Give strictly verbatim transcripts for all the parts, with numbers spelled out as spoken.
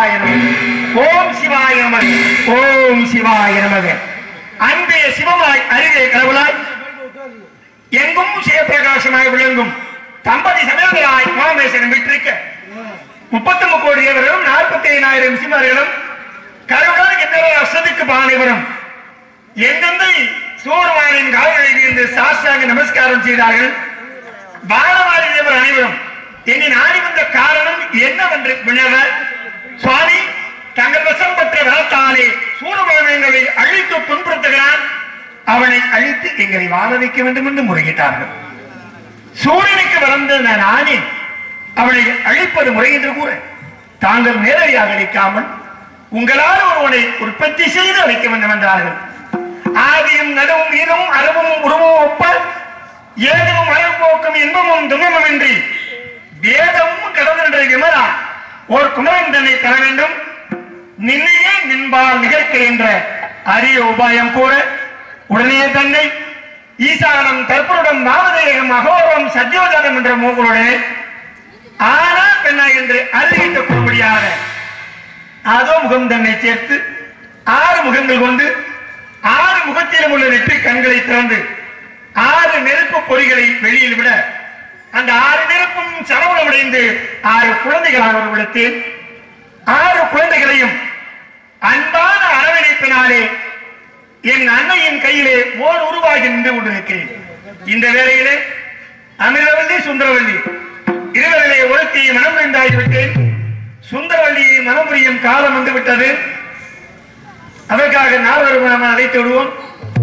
சிவாய நமக ஓம் சிவாய நமக ஓம் சிவாய நமக. அன்பே சிவமாய் அருகே கடவுளாய் எங்கும் சிவபிரகாசமாய் விளங்கும் தம்பதி சமேதராய் மோகமேசனம் விட்டிருக்க முப்பத்தி ஒன்பது கோடி தேவர்களும் நாற்பத்தி ஐநாயிரம் சிம்மர்களும் கடவுளால் எந்த அசதுக்கு பானைவரும் எந்தெந்தை சூரவானின் கால்களில் இருந்து சாஸ்திராங்க நமஸ்காரம் செய்தார்கள். பானவாரி தேவர் அனைவரும் என்னை நாடி வந்த காரணம் என்னவென்று வினவ, சுவாமி தங்கள் வசம் பெற்ற வளத்தாலே சூரபானங்களை அழித்து துன்புறுத்துகிறான், அவனை அழித்து எங்களை வாழ வைக்க வேண்டும் என்று முறையிட்டார்கள். சூரியனுக்கு வளர்ந்த நான் ஆனேன், அவனை அழிப்பது முறை என்று கூற தாங்கள் நேரடியாக அழிக்காமல் உங்களால் ஒருவனை உற்பத்தி செய்து அழிக்க வேண்டும் என்றார்கள். ஆதியும் நடுவும் ஈரமும் அறவும் உருவம் ஒப்ப ஏதமும் அறப்போக்கும் இன்பமும் துன்பமும் இன்றி வேதமும் கடவுள் விமலா ஒரு குமரன் தன்னை தர வேண்டும், நின்னையே நின்பால் நிகழ்க்க என்ற அரிய உபாயம் கூற உடனே தன்னை ஈசானம் கற்புடன் நாமதேகம் அகோரம் சத்யோஜாதம் என்ற மூகளுடனே ஆனா பெண்ணா என்று அறிவித்துக் கொள்ளும்படியாக அதோ முகம் தன்னை சேர்த்து ஆறு முகங்கள் கொண்டு ஆறு முகத்திலும் உள்ள நெற்றி கண்களை திறந்து ஆறு நெருப்பு பொறிகளை வெளியில் விட அந்த ஆறு நெருப்பும் சரவணமடைந்து ஆறு குழந்தைகளாக ஒரு விடத்தில் ஆறு குழந்தைகளையும் அன்பான அரவணைப்பினாலே என் அன்னையின் கையிலே ஓர் உருவாகி நின்று கொண்டிருக்கிறேன். இந்த வேளையிலே அமிர்தவல்லி சுந்தரவல்லி இருவரிலே ஒருத்தி மனம் புரிந்தாகிவிட்டேன். சுந்தரவல்லியை மனம் புரியும் காலம் வந்து விட்டது. அதற்காக நால்வரும் நாம் அழைத்து விடுவோம்.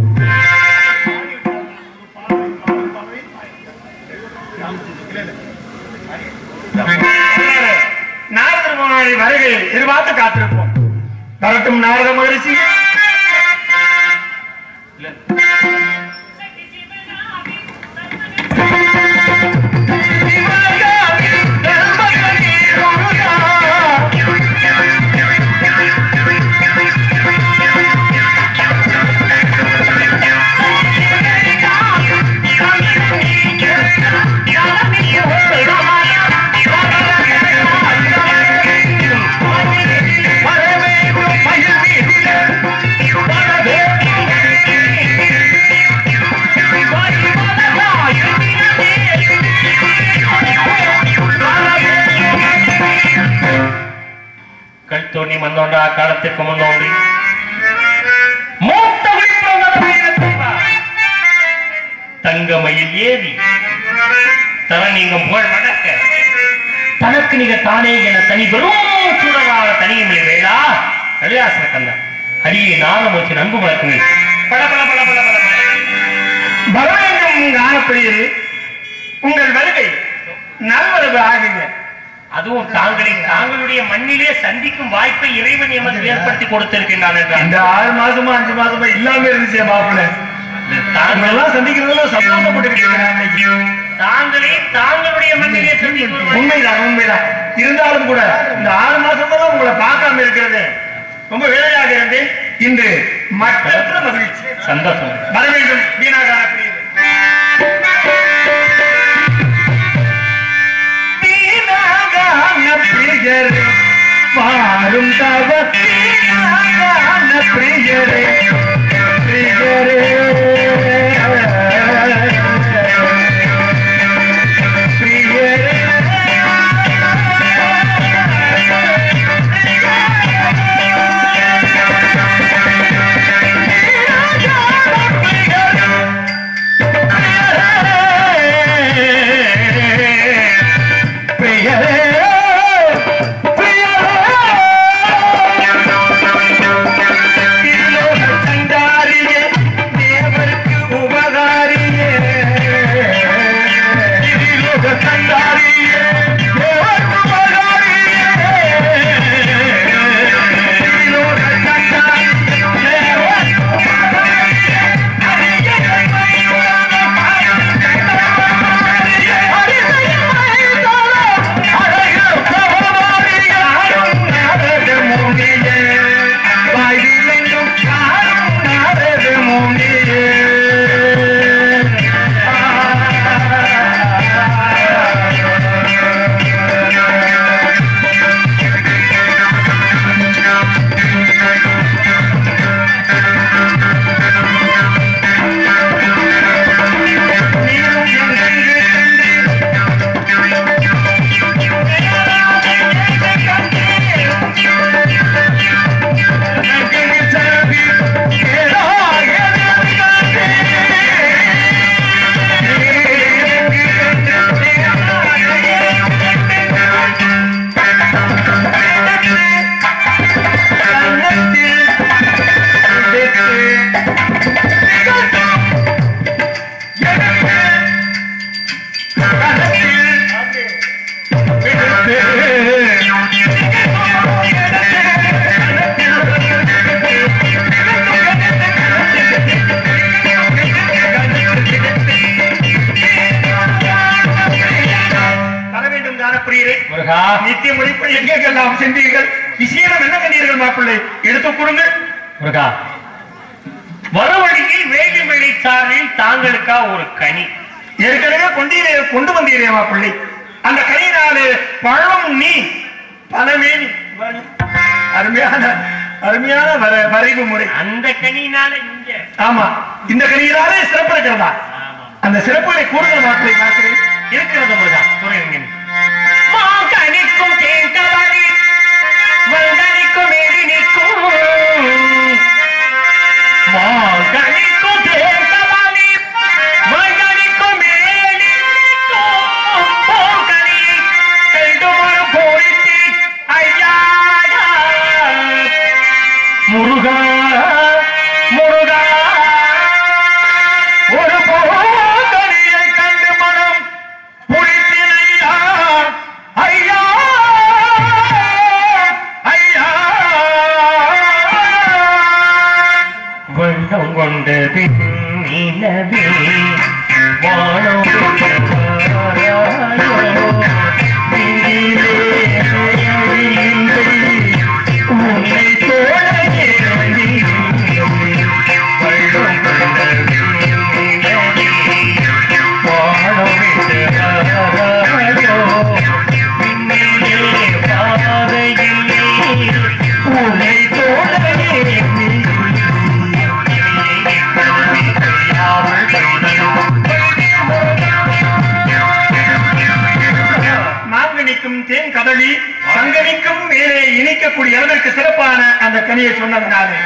நாரதர் வருகையை எதிர்பார்த்து காத்திருப்போம். வரட்டும் நாரத மகிழ்ச்சி. தோணி மண்ணோண்டா காலத்திற்கு முன்னோண்டி தங்கமயில் ஏறி தரநீங்கும் புகழ் மடக்க தனக்கு நிக தானே என தனி பெரும் சூழலாக தனியுமில்லை வேளா கலியாசன கண்ணா அரிய நாளமோச்சு நன்பு வழக்குங்கள் பல பல பல பல பல பகவான் காணப்படுகிறது. உங்கள் வருகை நல்வரவு ஆகுங்க. அதுவும் தாங்களை தாங்களுடைய மண்ணிலே சந்திக்கும் வாய்ப்பை இறைவன் எமக்கு ஏற்படுத்தி கொடுத்திருக்கின்றான். இந்த ஆறு மாசமா அஞ்சு மாசமா இல்லாம இருந்துச்சு மாப்பிள்ள. தாங்களெல்லாம் சந்திக்கிறதுல சந்தோஷப்பட்டிருக்கீங்க. தாங்களே தாங்களுடைய மண்ணிலே சந்திக்கும் உண்மைதான் உண்மைதான். இருந்தாலும் கூட இந்த ஆறு மாசம் தான் உங்களை பார்க்காம இருக்கிறது ரொம்ப வேலையாக இருந்தேன். இன்று மற்ற மகிழ்ச்சி சந்தோஷம் வர வேண்டும். வீணாக பிரியரே பாரும் தவ பிரியரே பிரியரே என்ன கண்ணீர்கள் மாப்பிள்ளை எடுத்துக் கொடுங்க. முருகா, வரவழிக்கு வேகி வெளிச்சாரில் தாங்களுக்கா ஒரு கனி ஏற்கனவே கொண்டீரே கொண்டு வந்தீரே மாப்பிள்ளை. அந்த கனியினாலே பழம் நீ பழமே நீ. அருமையான அருமையான வரைவு முறை. அந்த கனியினால இங்க ஆமா இந்த கனியினாலே சிறப்பு இருக்கிறதா? அந்த சிறப்புகளை கூடுதல் மாப்பிள்ளை பார்க்கிறேன் இருக்கிறது முருகா. துறையங்க மாங்கனிக்கும் தேங்கவாடி மங்கனிக்கும் மேலி நிற்கும் மாங்கனிக்கும் தேங்கவாடி மங்கனிக்கும் மேலி நிற்கும் போங்கனி கைடுமரு போரித்தி ஐயா முருகா முருகா ஒரு போங்கனியை கண்டு மனம் புரித்தினையா ஐயா ஐயா வெள்ளம் கொண்ட நிலவே வானம் உன்னை தோழ மாங்கனிக்கும் தேன் கதளி சங்கனிக்கும் மேலே இணைக்கக்கூடிய அளவிற்கு சிறப்பான அந்த கனியை சொன்னதுனாலே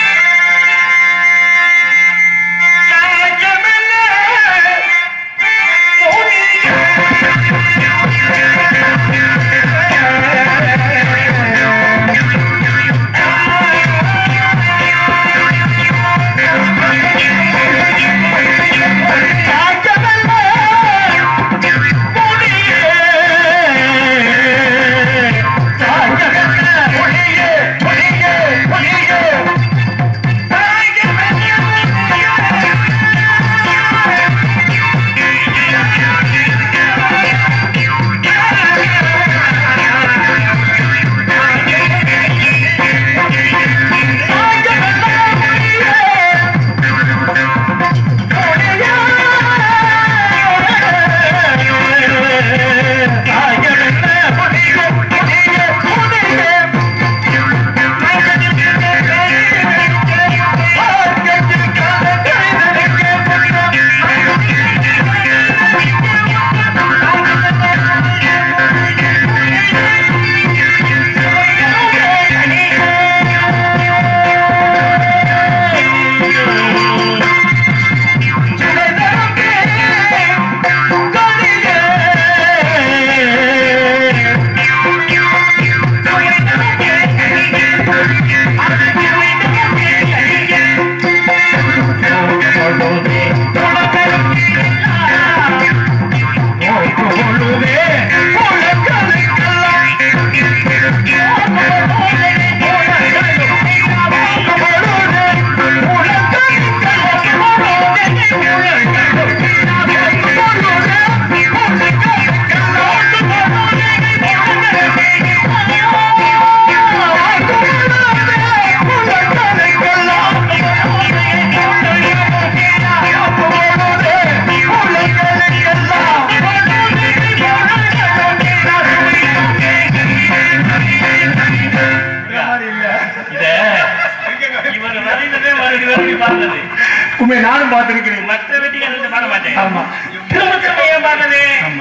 உண்மை நானும் பார்த்திருக்கிறேன். மற்ற வெட்டிகள் பாட மாட்டேன். திரும்ப திரும்ப ஏன் பாடுறது?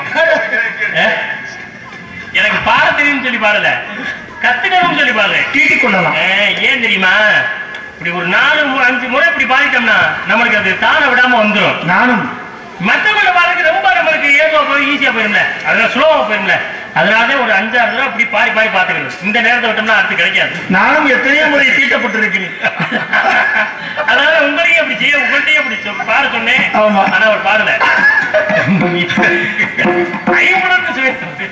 எனக்கு பாட தெரியும் சொல்லி பாடல, கத்துக்கணும் சொல்லி பாடுறேன். தீட்டிக் கொள்ளலாம். ஏன் தெரியுமா? இப்படி ஒரு நாலு அஞ்சு முறை இப்படி பாடிட்டோம்னா நம்மளுக்கு அது தான விடாம வந்துடும். நானும் மற்றவங்களை பாடுறது ரொம்ப நம்மளுக்கு ஏதோ போய் ஈஸியா போயிருந்தேன், அதெல்லாம் ஸ்லோவா போயிருந்தேன். அதனால ஒரு அஞ்சாறு தடவை அப்படி பாடி பாடி பாத்துக்கணும். இந்த நேரத்தை விட்டோம்னா அடுத்து கிடைக்காது. நானும் எத்தனையோ முறை தீட்டப்பட்டிருக்கிறேன். அதனால உங்களையும் அப்படி செய்ய உங்கள்கிட்டையும் அப்படி பாட சொன்னேன். ஆனா அவர் பாடல. ஐம்புலன்னு சொல்லி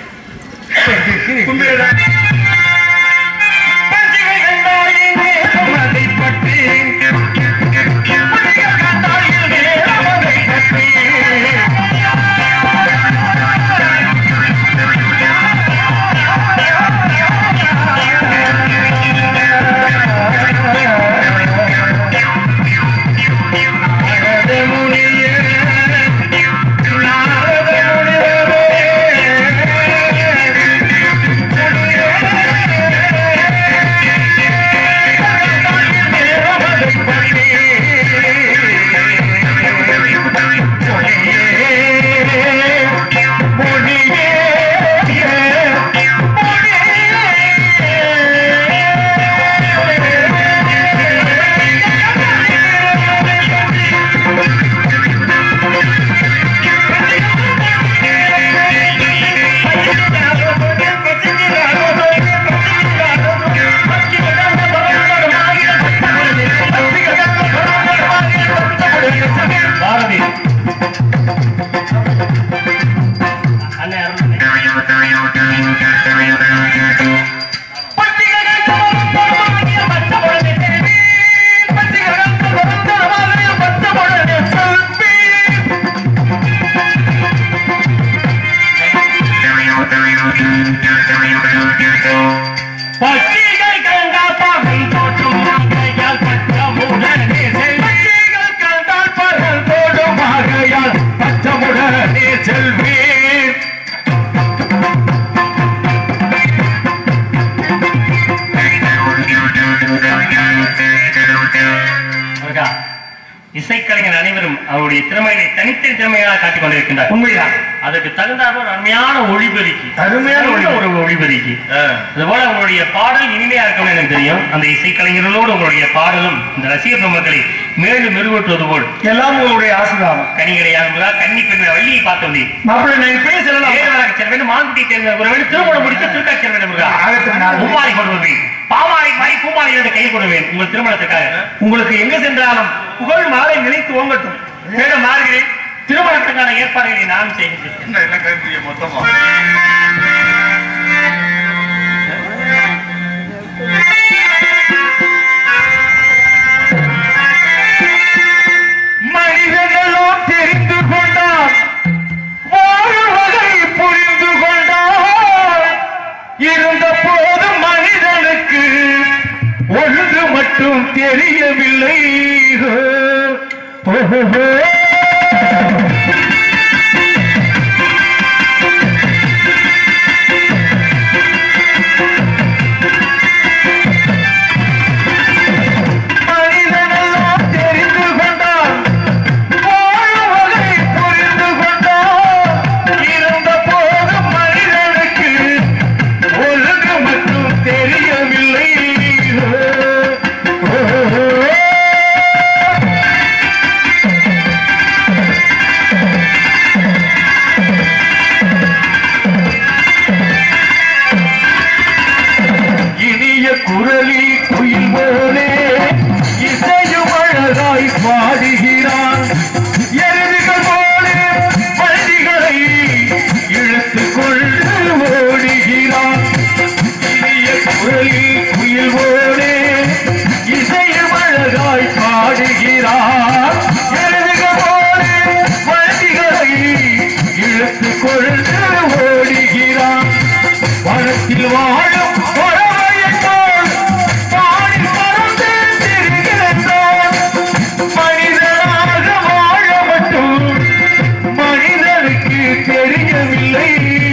இசைக்கலைஞர் அனைவரும் அவருடைய திறமையை தனித்தனி திறமையாக காட்டிக் கொண்டிருக்கின்றார். உண்மைதான். அதற்கு தகுந்தார் ஒரு அருமையான ஒளிபெருக்கி, அருமையான ஒரு ஒளிபெருக்கி. அதுபோல உங்களுடைய பாடல் இனிமையா இருக்கும் எனக்கு தெரியும். அந்த இசைக்கலைஞர்களோடு உங்களுடைய பாடலும் இந்த ரசிக பெருமக்களை மேலும் மெருகூட்டுவது போல் எல்லாம் உங்களுடைய ஆசீர்வாதம். கனிகரையாக கன்னி பெண் வள்ளியை பார்க்க வந்தேன். மாப்பிள்ளை நான் பேர் சொல்லலாம். ஏழவராக செல்ல வேண்டும், மான்குட்டி தேர்ந்த ஒரு வேண்டும், திருமணம் முடித்து திருக்காட்சி செல்ல வேண்டும். பூமாலை கொண்டு வருவேன், பாமாலை மாறி பூமாலை என்று கை கொடுவேன் உங்கள் திருமணத்துக்காக. உங்களுக்கு எங்க சென்றாலும் புகழ் மாலை நினைத்து ஓங்கட்டும். மேடம் மாறுகிறேன். திருமணத்துக்கான ஏற்பாடுகளை நான் செய்கின்றேன். மொத்தமா மனிதர்களோ தெரிந்து கொண்டார், வாழ்வதை புரிந்து கொண்டார். இருந்த போது மனிதனுக்கு ஒன்று மட்டும் தெரியவில்லை. மனிதனெல்லாம் தெரிந்து கொண்டார், வாழ்வதை புரிந்து கொண்டார். இருந்த போது மனிதனுக்கு ஒன்று மட்டும் தெரியவில்லை. இனிய குரலில் குயில் போலே இசையும் அழகாய் பாடுகிறான். எருதுகள் போலே வண்டிகளை இழுத்து கொண்டு ஓடுகிறான். இனிய குரலில் குயில் போலே இசையும் அழகாய் பாடுகிறான். எருதுகள் போலே வண்டிகளை இழுத்து கொண்டு ஓடுகிறான். வனத்தில் வாழும் பறவையைப் போல் பாடி பறந்து திரிகின்றான். மனிதனாக வாழ மட்டும் மனிதனுக்கு தெரியவில்லை.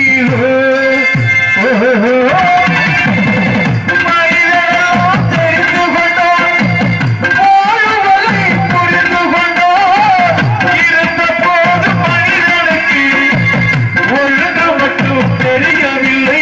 மனிதனெல்லாம் தெரிந்து கொண்டான், வாழ்வதை புரிந்து கொண்டான். இருந்த போது மனிதனுக்கு ஒன்று மட்டும் தெரியவில்லை.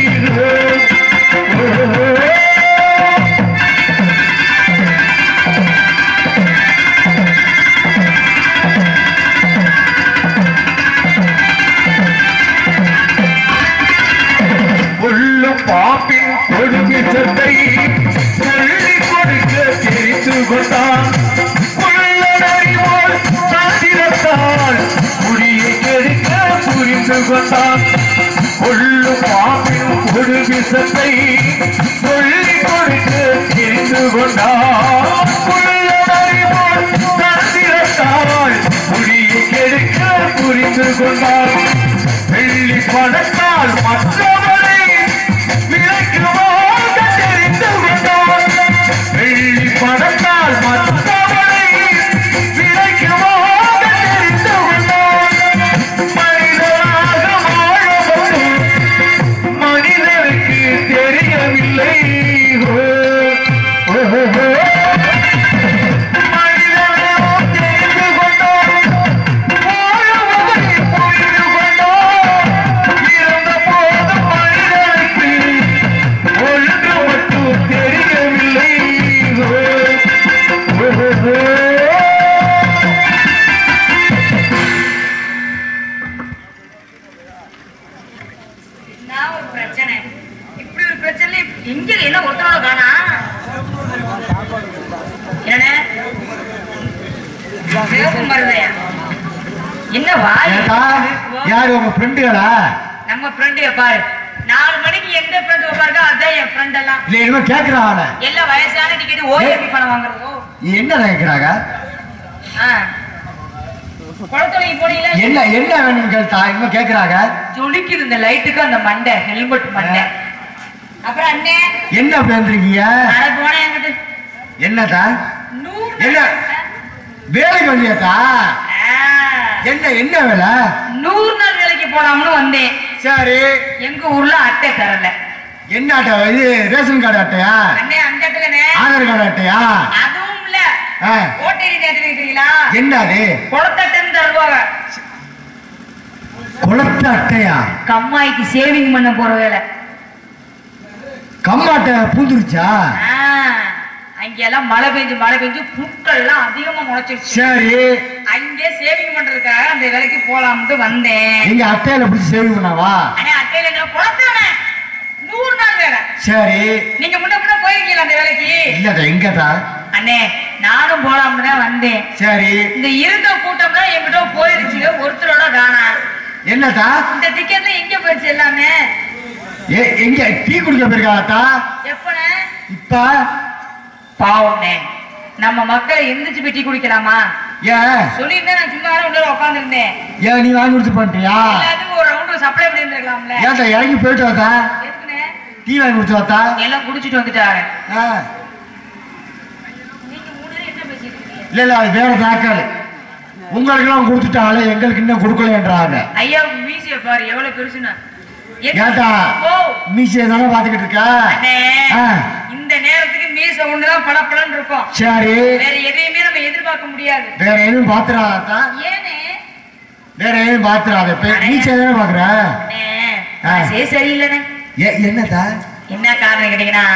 உள்ளும் பாப்பின் கொடுமிச்சத்தை சொல்லி கொடுக்க தெரிந்து கொண்டான். உள்ளறிவோல் சாத்திரத்தால் முடியை கெடுக்க புரிந்து கொண்டான். உள்ளும் பாப்பின் கொடுமிச்சத்தை சொல்லி கொடுக்க தெரிந்து கொண்டான். உள்ளறிவோல் சாத்திரத்தால் முடியை கெடுக்க புரிந்து கொண்டான். வெள்ளி பணத்தால் மற்றவரை விலைக்கு வாங்க தெரிந்து கொண்டான். வெள்ளி பணத்தால் மற்றவரை விலைக்கு வாங்க தெரிந்து கொண்டான். மனிதனாக வாழ மட்டும் மனிதனுக்கு தெரியவில்லை. மனிதனோ தெரிந்து கொண்டான், வாழ்வதை புரிந்து கொண்டான். இருந்த போது மனிதனுக்கு ஒன்று மட்டும் தெரியவில்லை. நான் ஒரு பிரச்சனை, இப்படி ஒரு பிரச்சனை எங்க என்ன ஒருத்தரோட காணா என்ன மருதையா என்ன வாய் யாரு உங்க ஃப்ரெண்டுகளா? நம்ம ஃப்ரெண்டு பாரு, நாலு மணிக்கு எந்த ஃப்ரெண்டு உட்காருக்கோ அதான் என் ஃப்ரெண்ட் எல்லாம். இல்ல என்னமோ கேக்குறாங்க. எல்லாம் வயசான டிக்கெட் ஓஏபி பணம் வாங்குறதோ என்ன கேக்குறாங்க? குளத்துறைக்கு போனீங்களா? என்ன என்ன வேணும் கேட்டா என்ன கேக்குறாங்க? ஜொலிக்குது இந்த லைட்டுக்கு அந்த மண்டை, ஹெல்மெட் மண்டை. அப்புறம் அண்ணே என்ன பேசுறீங்க? அட போனே என்கிட்ட என்னதா? நூறு என்ன வேலைக்கு வந்தியாக்கா? என்ன என்ன வேலை? நூறு நாள் வேலைக்கு போலாம்னு வந்தேன். சரி, எங்க ஊர்ல அட்டை தரல. என்ன அட்டை? இது ரேஷன் கார்டு அட்டையா? அண்ணே அந்த அட்டைனே ஆதார் கார்டு அட்டையா? அதுவும் இல்ல, ஓட்டேரி தேட்டர் இருக்கிறீங்களா? என்ன அது? குளத்தட்டைன்னு தருவாங்க. குளத்த அட்டையா? கம்மாய்க்கு சேவிங் பண்ண போற வேலை. கம்மாட்டை பூந்துருச்சா? அங்கெல்லாம் மழை பெஞ்சு மழை பெஞ்சு புட்கள் எல்லாம் அதிகமா முளைச்சிருச்சு. சரி, அங்கே சேவிங் பண்றதுக்காக அந்த வேலைக்கு போலாம்னு வந்தேன். நீங்க அட்டையில பிடிச்சி சேவிங் பண்ணாவா? அண்ணே அட்டையில என்ன குளத்தானே நூறு நாள் வேலை. சரி, நீங்க முன்ன முன்ன போயிருக்கீங்களா அந்த வேலைக்கு? இல்லடா, எங்கடா? அண்ணே நானும் போலாம்னு தான் வந்தேன். சரி, இந்த இருந்த கூட்டம் தான் என்கிட்ட போயிருச்சு, ஒருத்தரோட காணா. என்னடா இந்த டிக்கெட்ல எங்க போயிருச்சு எல்லாமே? எங்க டீ குடிக்க போயிருக்காட்டா? எப்பனே? இப்ப பாவம்னே, நம்ம மக்களை எந்திரிச்சு போய் டீ குடிக்கலாமா? ஏன் சொல்லியிருந்தேன், நான் சும்மா உள்ள உட்கார்ந்து இருந்தேன். ஏன் நீ வாங்கி கொடுத்து பண்ணிட்டியா? எல்லாத்துக்கும் ஒரு ரவுண்ட் சப்ளை பண்ணி இருந்திருக்கலாம்ல. ஏன்டா இறங்கி போயிட்டு வாத்தா? எதுக்குனே? டீ வாங்கி கொடுத்து வாத்தா? எல்லாம் குடிச்சிட்டு வந்துட்டாங்க. ஆ, நீங்க மூணு பேரும் என்ன பேசிட்டு இருக்கீங்க? இல்ல இல்ல, அது வேற தாக்கல். உங்களுக்கு எல்லாம் கொடுத்துட்டாலே எங்களுக்கு இன்னும் கொடுக்கலன்றாங்க. ஐயா மீசிய பாரு எவ்வளவு பெருசுனா. ஏன்டா மீசியை தானே பாத்துக்கிட்டு இருக்கா? அண்ணே, ஆ, இந்த நேரத்துக்கு மீச ஒண்ணுதான் பளபளன்னு இருக்கும். சரி, வேற எதையுமே நம்ம எதிர்பார்க்க முடியாது. வேற எதுவும் பாத்துறாதா? ஏனே? வேற எதுவும் பாத்துறாத, மீசியை தானே பாக்குற? அண்ணே மனசே சரியில்லைண்ணே. என்னதா? என்ன காரணம் கேட்டீங்கன்னா,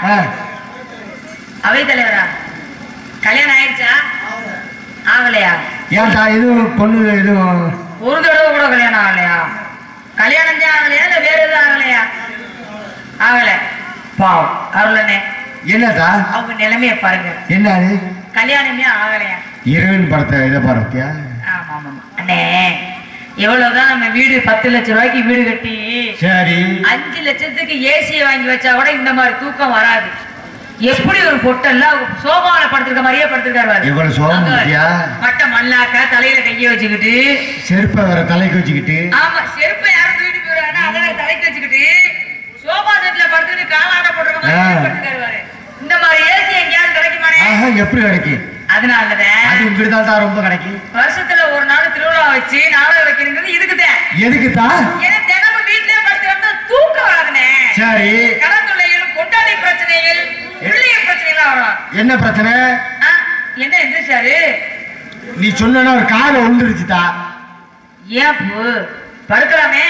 அவை தலைவரா கல்யாணம் ஆயிடுச்சா? ஆகலையா? ஏன்டா இது பொண்ணு எதுவும் ஒரு தடவை கூட கல்யாணம் ஆகலையா? கல்யாணம் தான் ஆகலையா இல்ல வேற எதுவும் ஆகலையா? ஆகல. பாவம் அருளனே. என்னதா அவங்க நிலைமைய பாருங்க. என்னது? கல்யாணமே ஆகலையா? இரவின் படத்தை இதை பாருத்தியா? ஆமா ஆமா அண்ணே, எவ்வளவுதான் நம்ம வீடு பத்து லட்சம் ரூபாய்க்கு வீடு கட்டி சரி அஞ்சு லட்சத்துக்கு ஏசியை வாங்கி வச்சா கூட இந்த மாதிரி தூக்கம் வராது. எப்படி ஒரு பொட்டெல்லாம் சோபாவில படுத்திருக்க மாதிரியே படுத்திருக்காரு. இவ்வளவு சோகம் இருக்கியா? மட்ட மல்லாக்க தலையில கைய வச்சுக்கிட்டு, செருப்பை வேற தலைக்கு வச்சுக்கிட்டு. ஆமா, செருப்பை யாரும் தூக்கிட்டு போயிடுவாங்க, அதை தலைக்கு வச்சுக்கிட்டு சோபா செட்ல படுத்துட்டு காலாட்ட போட்டுருக்க மாதிரி படுத்திருக்காரு. இந்த மாதிரி ஏசி எங்கேயாவது கிடைக்குமானே? எப்படி கிடைக்கும்? அதனாலதான் அது இப்படிதான் தான் ரொம்ப கிடைக்கும். வருஷத்துல ஒரு நாள் திருவிழா வச்சு நாடகம் வைக்கணுங்கிறது இதுக்குதான். எதுக்குதான்? ஏன்னா தினமும் வீட்லயே படுத்து வந்தா தூக்கம் வராதுனே. சரி, கடற்கொள்ளைகள், கொண்டாடி பிரச்சனைகள், உள்ளிய பிரச்சனைகள் வரும். என்ன பிரச்சனை? என்ன எந்திரிச்சாரு? நீ சொன்ன ஒரு கால உழுந்துருச்சுதா. ஏன் பூ படுக்கலாமே?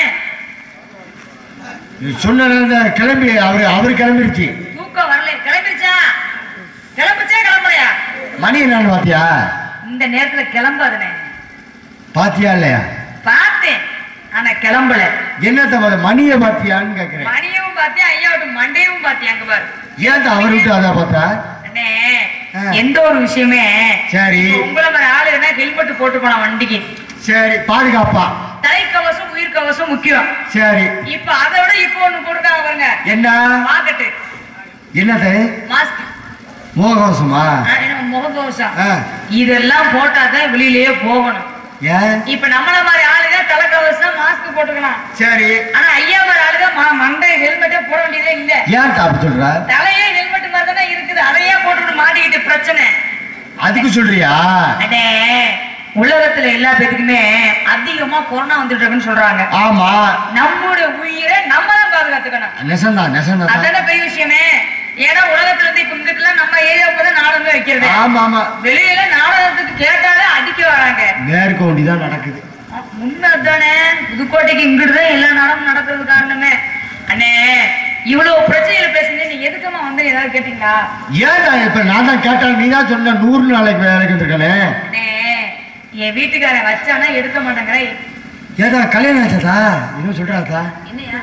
நீ சொன்ன கிளம்பி அவரு அவரு கிளம்பிருச்சு. தூக்கம் வரல. கிளம்பிருச்சா? கிளம்பிச்சா கிளம்பலையா? மணி என்னன்னு பாத்தியா? இந்த நேரத்துல கிளம்பாதுனே. பாத்தியா இல்லையா? பார்த்தேன், ஆனா கிளம்பல. என்னத்த மணிய பாத்தியான்னு கேக்குறேன். மணியும் பார்த்தேன், ஐயா விட்டு மண்டையும் பார்த்தேன். அங்க பாரு. ஏன் அவர் விட்டு அதான் பார்த்தா? அண்ணே, எந்த ஒரு விஷயமே சரி உங்களை மாதிரி ஆளுனா ஹெல்மெட் போட்டு போனா வண்டிக்கு. சரி, பாதுகாப்பா தலைக்கவசம் உயிர் கவசம் முக்கியம். சரி, இப்ப அதை விட இப்ப ஒண்ணு போட்டுருக்காங்க பாருங்க. என்ன மார்க்கெட்டு? என்னது? மாஸ்க். முகக்கவசமா? முகக்கவசம். இதெல்லாம் போட்டாதான் வெளியிலேயே போகணும். ஏன்? இப்ப நம்மள மாதிரி ஆளுங்க தலைக்கவசம் மாஸ்க் போட்டுக்கலாம். சரி, ஆனா ஐயா மாதிரி ஆளுங்க மண்டை ஹெல்மெட்டே போட வேண்டியதே இல்ல. ஏன் தாப்பு சொல்ற? தலையே ஹெல்மெட் மாதிரி தானே இருக்குது, அதையே போட்டுட்டு மாட்டிக்கிட்டு பிரச்சனை. அதுக்கு சொல்றியா? அடே, உலகத்துல எல்லா பேருக்குமே அதிகமா கொரோனா வந்துட்டு இருக்குன்னு சொல்றாங்க. ஆமா, நம்முடைய உயிரை நம்ம தான் பாதுகாத்துக்கணும். நெசந்தா நெசந்தா அதான பெரிய விஷயமே. ஏன்னா உலகத்துல இருந்து இப்ப இங்கிட்டுலாம் நம்ம ஏரியாவுக்கு தான் நாடகம் வைக்கிறது. ஆமா ஆமா, வெளியில நாடகத்துக்கு கேட்டாலே அடிக்க வராங்க. மேற்கு ஒண்டிதான் நடக்குது. உண்மைதானே? புதுக்கோட்டைக்கு இங்கிட்டுதான் எல்லா நாடகம் நடக்கிறது காரணமே. அண்ணே, இவ்வளவு பிரச்சனைகள் பேசுங்க, நீ எதுக்கமா வந்து ஏதாவது கேட்டீங்களா? ஏன்டா இப்ப நான் தான் கேட்டால் நீ தான் சொன்ன நூறு நாளைக்கு வேலைக்கு வந்திருக்கே. என் வீட்டுக்காரன் வச்சானா எடுக்க மாட்டேங்கிற. ஏதா கல்யாணம் ஆச்சாதா? இன்னும் சொல்றாதா? என்னையா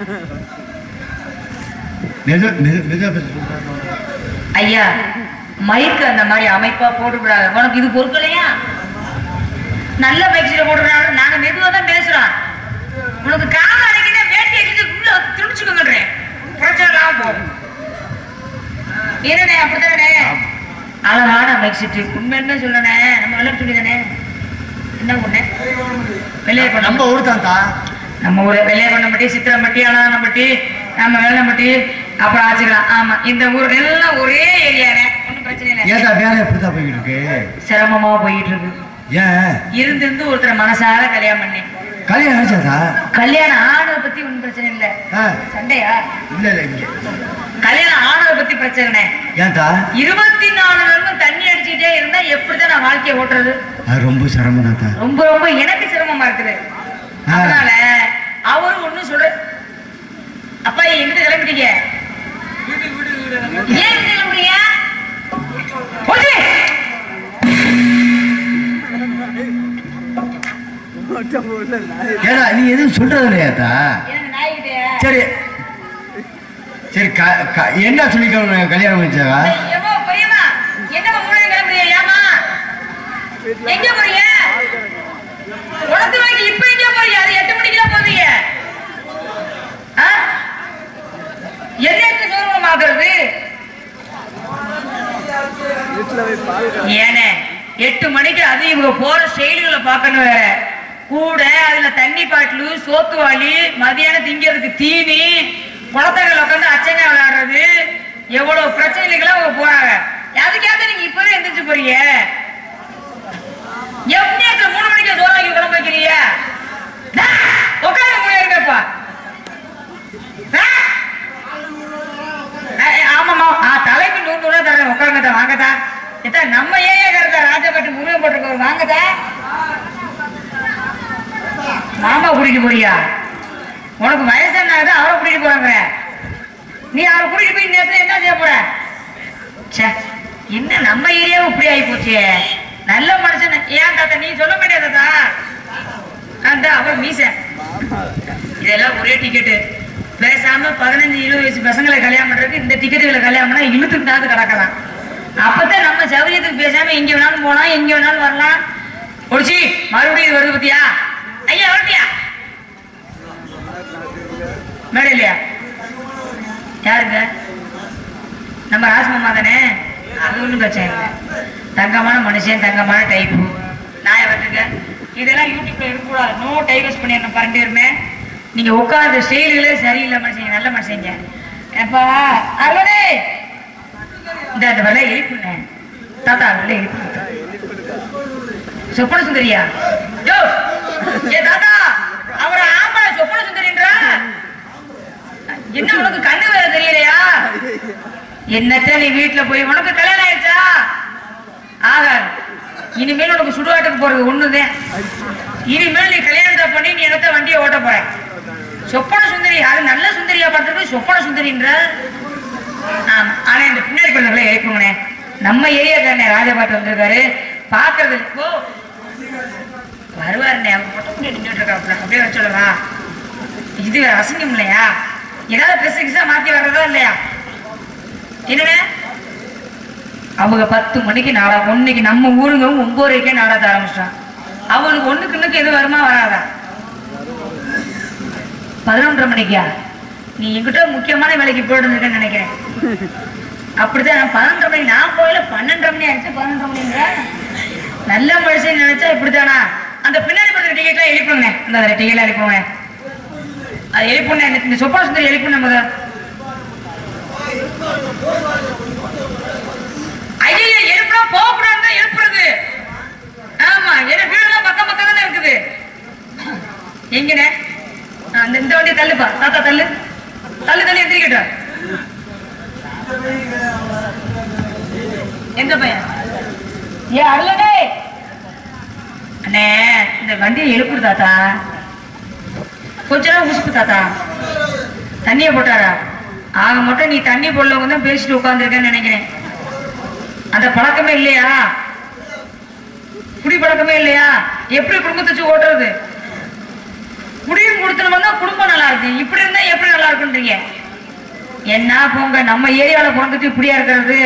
ஐயா, மைக்கு அந்த மாதிரி அமைப்பா போட்டுவிடாத. உனக்கு இது பொறுக்கலையா? நல்ல மைக்ல போட்டுறாங்க. நாங்க மெதுவா தான் பேசுறோம். உனக்கு கால அடைக்கிட்ட வேட்டி அடிச்சு உள்ள துணிச்சுக்கோங்க. பிரச்சனை போகும். என்னண்ணே அப்படித்தானே? அழகான மைக் செட்டு. உண்மையுமே சொல்லணே, நம்ம வெள்ளை துணி தானே. என்ன பொண்ணு? வெள்ளைய பண்ண நம்ம ஊர் தான்டா. நம்ம ஊரை வெள்ளைய பண்ணம்பட்டி, சித்திரம்பட்டி, அழகானம்பட்டி, நம்ம வெள்ளம்பட்டி அப்புறம் ஆச்சுக்கலாம். ஆமா, இந்த ஊர் எல்லாம் ஒரே ஏரியானே. ஒன்றும் பிரச்சனை இல்லை. ஏதா வேலை எப்படிதான் போயிட்டு இருக்கு? சிரமமா போயிட்டு இருக்கு. ஏன்? இருந்து இருந்து ஒருத்தர் மனசார கல்யாணம் பண்ணி. கல்யாணம் ஆச்சாதா? கல்யாணம் ஆனதை பத்தி ஒன்றும் பிரச்சனை இல்லை. சண்டையா? இல்ல இல்ல, இங்க கல்யாணம் ஆனதை பத்தி பிரச்சனை. ஏன்டா? இருபத்தி நாலு வருஷம் தண்ணி அடிச்சுட்டே இருந்தா எப்படிதான் நான் வாழ்க்கையை ஓட்டுறது? அது ரொம்ப சிரமம் தான். ரொம்ப ரொம்ப எனக்கு சிரமமா இருக்குது. அதனால அவரும் ஒண்ணும் சொல்ற அப்பா எங்கிட்ட கிளம்பிட்டீங்க, ஏன் கிளம்புறீங்க? ஏடா நீ எதுவும் சொல்றது இல்லையாத்தா? சரி சரி என்ன சொல்லி கல்யாணம் வச்சாவா? என்னமா மூணு கிளம்புறீங்க? ஏமா எங்க போறீங்க? உடத்து வாங்கி இப்ப எங்க போறீங்க? அது எட்டு மணிக்கு தான் போவீங்க. என்ன சோர்வம் ஆகுறது? ஏனே எட்டு மணிக்கு அது இவங்க போற செயல்களை பார்க்கணும். வேற கூட அதுல தண்ணி பாட்டிலு, சோத்துவாளி, மதியானம் திங்கிறதுக்கு தீனி, குளத்தங்கள் உட்காந்து அச்சனை விளையாடுறது, எவ்வளவு பிரச்சனைகளா அவங்க போறாங்க. அதுக்காக நீங்க இப்பவே எந்திரிச்சு போறீங்க. எப்படி மூணு மணிக்கு சோறாக்கி குழம்பு வைக்கிறீங்க? உட்காந்து இருக்கப்பா. ஆமாமா தலைக்கு நூறு நூறு தரேன், உட்காருங்கதா வாங்கதா. நம்ம ஏரியா கருத்தா ராஜபட்டு முருகன் போட்டிருக்க வாங்கதா. மாமா கூட்டிட்டு போறியா? உனக்கு வயசானது அவரை கூட்டிட்டு போறாங்க. நீ அவரை கூட்டிட்டு போய் நேரத்துல என்ன செய்ய போற? என்ன நம்ம ஏரியாவும் இப்படி ஆகி போச்சு. நல்ல மனுஷன். ஏன் தாத்தா நீ சொல்ல மாட்டேதா? அந்த அவர் மீச இதெல்லாம் ஒரே டிக்கெட்டு. பேசாம பதினஞ்சு இருபது வயசு பசங்களை கல்யாணம் பண்றதுக்கு இந்த டிக்கெட்டுகளை கல்யாணம் பண்ணா இழுத்துட்டு தான் கிடக்கலாம். அப்பதான் நம்ம சௌரியத்துக்கு பேசாம எங்க வேணாலும் போலாம், எங்க வேணாலும் வரலாம். ஒடிச்சு மறுபடியும் வருது பத்தியா? ஐயா வரட்டியா மேடம் இல்லையா? யாருங்க? நம்ம ராஜ்மாமா தானே. அது ஒண்ணும் பிரச்சனை இல்லை. தங்கமான மனுஷன், தங்கமான டைப்பு. நாய வந்துருங்க. இதெல்லாம் யூடியூப்ல இருக்கக்கூடாது. நோ டைவர்ஸ் பண்ணிடணும் பரண்டு இருமே. நீங்க உட்கார்ந்து செயல்களே சரியில்லை மனுஷங்க, நல்ல மனுஷங்க. எப்பா அருளே இந்த அந்த வேலை எழுப்புங்க தாத்தா. வேலை எழுப்பு. சொப்பன சுந்தரியா? ஏ தாத்தா அவரை ஆம்பளை சொப்பன சுந்தரின்றா? என்ன உனக்கு கண்ணு வேற தெரியலையா? என்னத்த நீ வீட்டுல போய் உனக்கு கல்யாணம் ஆயிடுச்சா? ஆகாது. இனிமேல் உனக்கு சுடுகாட்டுக்கு போறது ஒண்ணுதான். இனிமேல் நீ கல்யாணத்தை பண்ணி நீ இடத்த வண்டியை ஓட்ட போற. சொப்பன சுந்தரி அது நல்ல சுந்தரியா பார்த்துருக்கு. சொப்பன சுந்தரின்ற ஆனா இந்த பின்னாடி குழந்தைகளை எழுப்புங்கண்ணே. நம்ம ஏரியாக்காரனே ராஜபாட்டு வந்திருக்காரு. பாக்குறது இப்போ வருவாருண்ணே. அவங்க மொட்டை முன்னாடி நின்றுட்டு இருக்காப்புல. அப்படியே வர சொல்லவா? இது அசிங்கம் இல்லையா? ஏதாவது ட்ரெஸ் கிசா மாத்தி வர்றதா இல்லையா? என்னண்ணே அவங்க பத்து மணிக்கு நாடா ஒன்னைக்கு நம்ம ஊருங்க ஒன்பதுக்கே நாடாத ஆரம்பிச்சிட்டான். அவங்களுக்கு ஒண்ணுக்கு இன்னுக்கு எது வருமா வராதா? பதினொன்றரை மணிக்கா? நீ என்கிட்ட முக்கியமான வேலைக்கு போயிட்டு இருக்கேன்னு நினைக்கிறேன். அப்படித்தான் பதினொன்றரை மணி நான் போயில பன்னெண்டரை மணி ஆயிடுச்சு. பதினொன்றரை மணிங்க நல்ல மனுஷன் நினைச்சா இப்படித்தானா? அந்த பின்னாடி படுற டிக்கெட்லாம் எழுப்புங்க. அந்த டிக்கெட்லாம் எழுப்புங்க. அது எழுப்புண்ணே. இந்த சொப்பா சுந்தரி எழுப்புண்ணே முத. ஐயா எழுப்புனா போகக்கூடாது எழுப்புறது. ஆமா ஏன்னா வீடுலாம் பக்கம் பக்கம் தானே இருக்குது. எங்கண்ணே அந்த இந்த வண்டியை தள்ளுப்பா தாத்தா. தள்ளு தள்ளு தள்ளி எந்திரிக்கட்டும். எந்த பையன்? ஏ அருளனே அண்ணே இந்த வண்டியை எழுப்புடு தாத்தா. கொஞ்ச நேரம் உசுப்பு தாத்தா. தண்ணியை போட்டாரா? ஆக மட்டும் நீ தண்ணி போடலவங்க தான் பேசிட்டு உட்காந்துருக்கேன்னு நினைக்கிறேன். அந்த பழக்கமே இல்லையா? குடி பழக்கமே இல்லையா? எப்படி குடும்பத்தை வச்சு ஓட்டுறது? குடியும் கொடுத்துட்டு வந்தா குடும்பம் நல்லா இருக்கு. இப்படி இருந்தா எப்படி நல்லா இருக்குன்றீங்க? என்ன போங்க நம்ம ஏரியாவில் பிறந்துட்டு இப்படியா இருக்கிறது?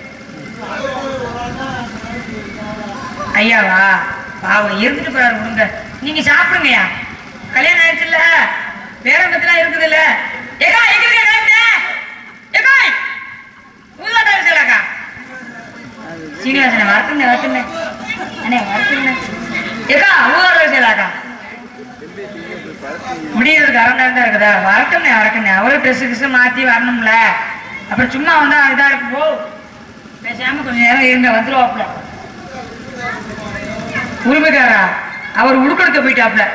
ஐயாவா பாவம் இருந்துட்டு போறாரு. கொடுங்க நீங்க சாப்பிடுங்கயா. கல்யாணம் ஆயிடுச்சுல்ல, பேரம்பத்துலாம் இருக்குது இல்ல. ஏகா எங்க ஊதாக்கா சீனிவாசன வரட்டுங்க வரட்டுங்க அண்ணே வரட்டுங்க. ஏகா ஊதாக்கா சேலாக்கா முடியறதுக்கு அரை நேரம் தான் இருக்குதா? வரட்டுங்க வரட்டுங்க. அவரும் ட்ரெஸ் கிஸ் மாத்தி வரணும்ல. அப்புறம் சும்மா வந்தா இதா இருக்கு. போ பேசாம கொஞ்ச நேரம் இருங்க வந்துருவாப்ல. உரிமைக்காரா அவர் உடுக்கெடுக்க போயிட்டாப்ல.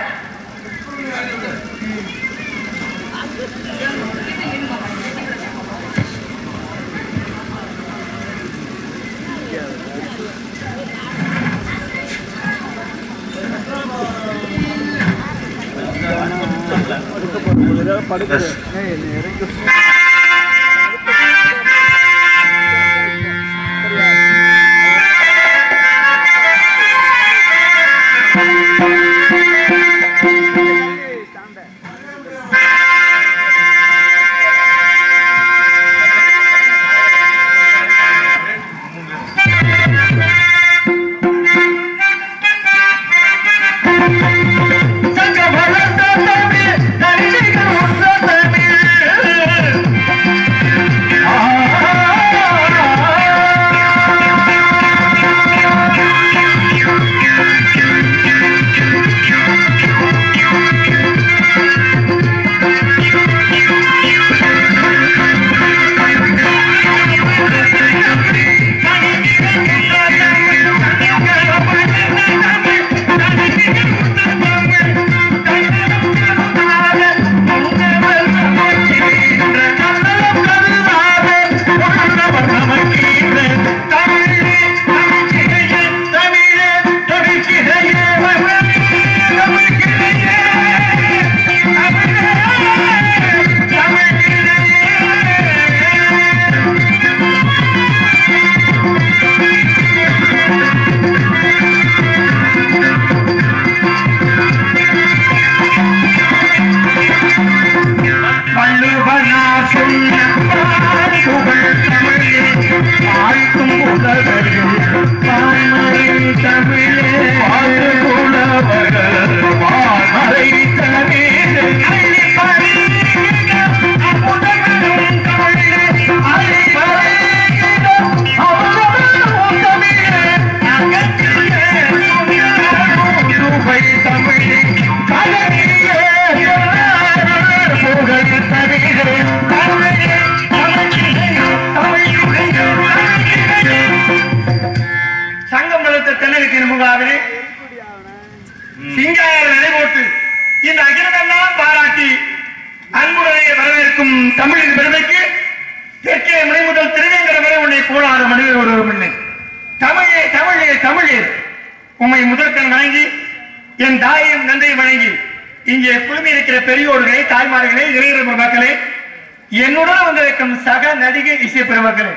தமிழின் பெருமைக்கு தெற்கே முனை முதல் திருவேங்கட வரை உன்னை போலாத மனிதர் ஒருவரும் இல்லை. தமிழே தமிழே தமிழே உம்மை முதற்கண் வணங்கி என் தாயையும் நன்றையும் வணங்கி இங்கே குழுமி இருக்கிற பெரியோர்களே, தாய்மார்களே, இளைஞர் பெருமக்களே, என்னுடன் வந்திருக்கும் சக நடிகை இசை பெருமக்களே,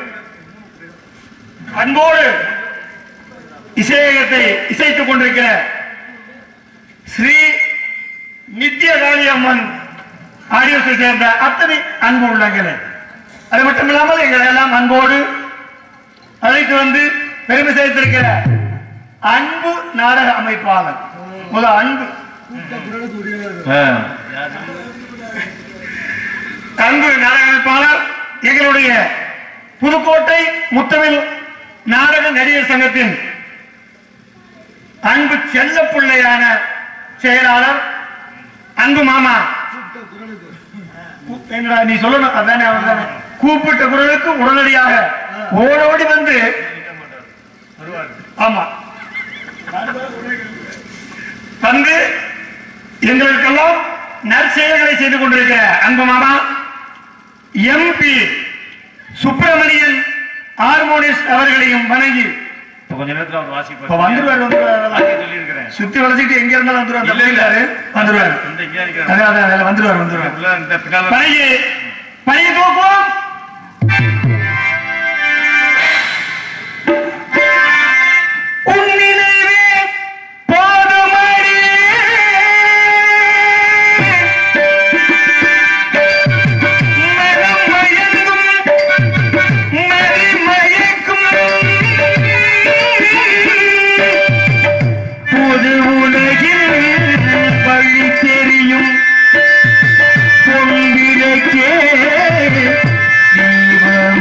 அன்போடு இசையகத்தை இசைத்துக் கொண்டிருக்கிற ஸ்ரீ நித்யகாளி அம்மன் ஆடியோஸை சேர்ந்த அத்தனை அன்பு உள்ளங்களே, அது மட்டும் இல்லாமல் எங்களை எல்லாம் அன்போடு அழைத்து வந்து பெருமை சேர்த்திருக்கிற அன்பு நாடக அமைப்பாளர் முதல் அன்பு அன்பு நாடக அமைப்பாளர் எங்களுடைய புதுக்கோட்டை முத்தமிழ் நாடக நடிகர் சங்கத்தின் அன்பு செல்ல பிள்ளையான செயலாளர் அன்பு மாமா. நீ சொல்லணும் அதானே, அவர்தானே கூப்பிட்ட குரலுக்கு உடனடியாக ஓடோடி வந்து ஆமா வந்து எங்களுக்கெல்லாம் நற்செயல்களை செய்து கொண்டிருக்கிற அன்பு மாமா எம்பி சுப்பிரமணியன் ஹார்மோனிஸ்ட் அவர்களையும் வணங்கி கொஞ்ச நேரத்துல அவர் வாசிப்பார். வந்துருவாரு வந்துருவாரு சுத்தி வளைச்சிட்டு எங்க இருந்தாலும் வந்துருவாரு வந்துருவாரு வந்துருவாரு வந்துருவாரு பணியை பணியை தூக்குவோம். பொன்பிரக்கே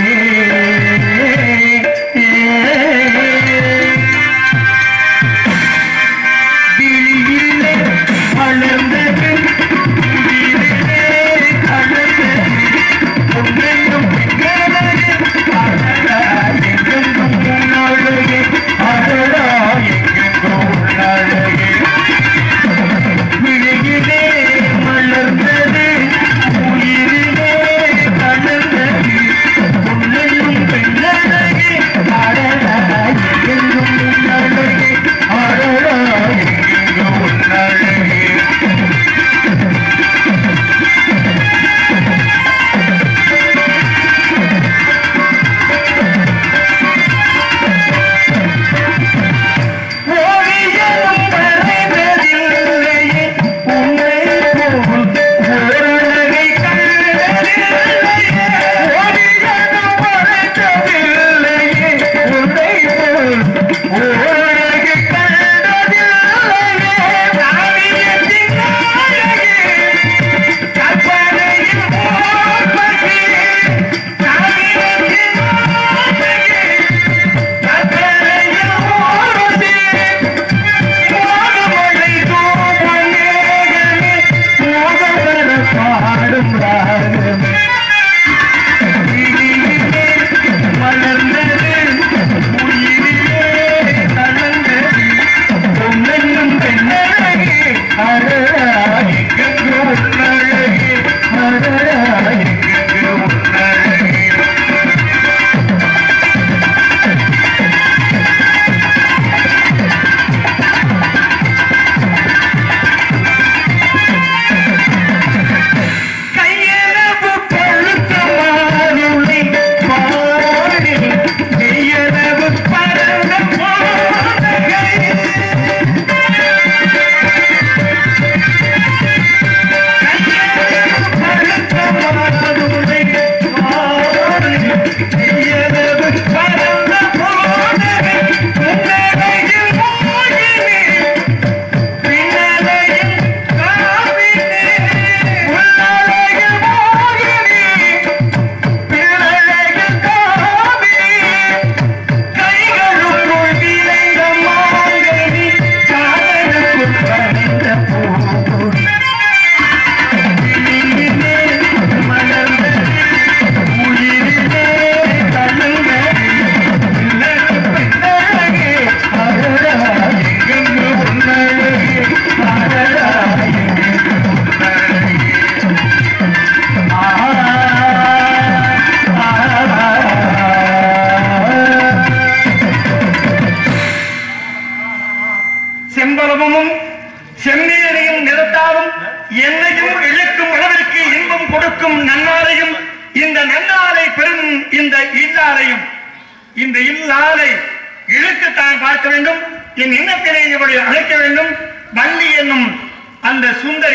இந்த இல்லாலை இழுத்துத்தான் பார்க்க வேண்டும். என் எண்ணத்திலே இவரை அழைக்க வேண்டும். வள்ளி என்னும் அந்த சுந்தரி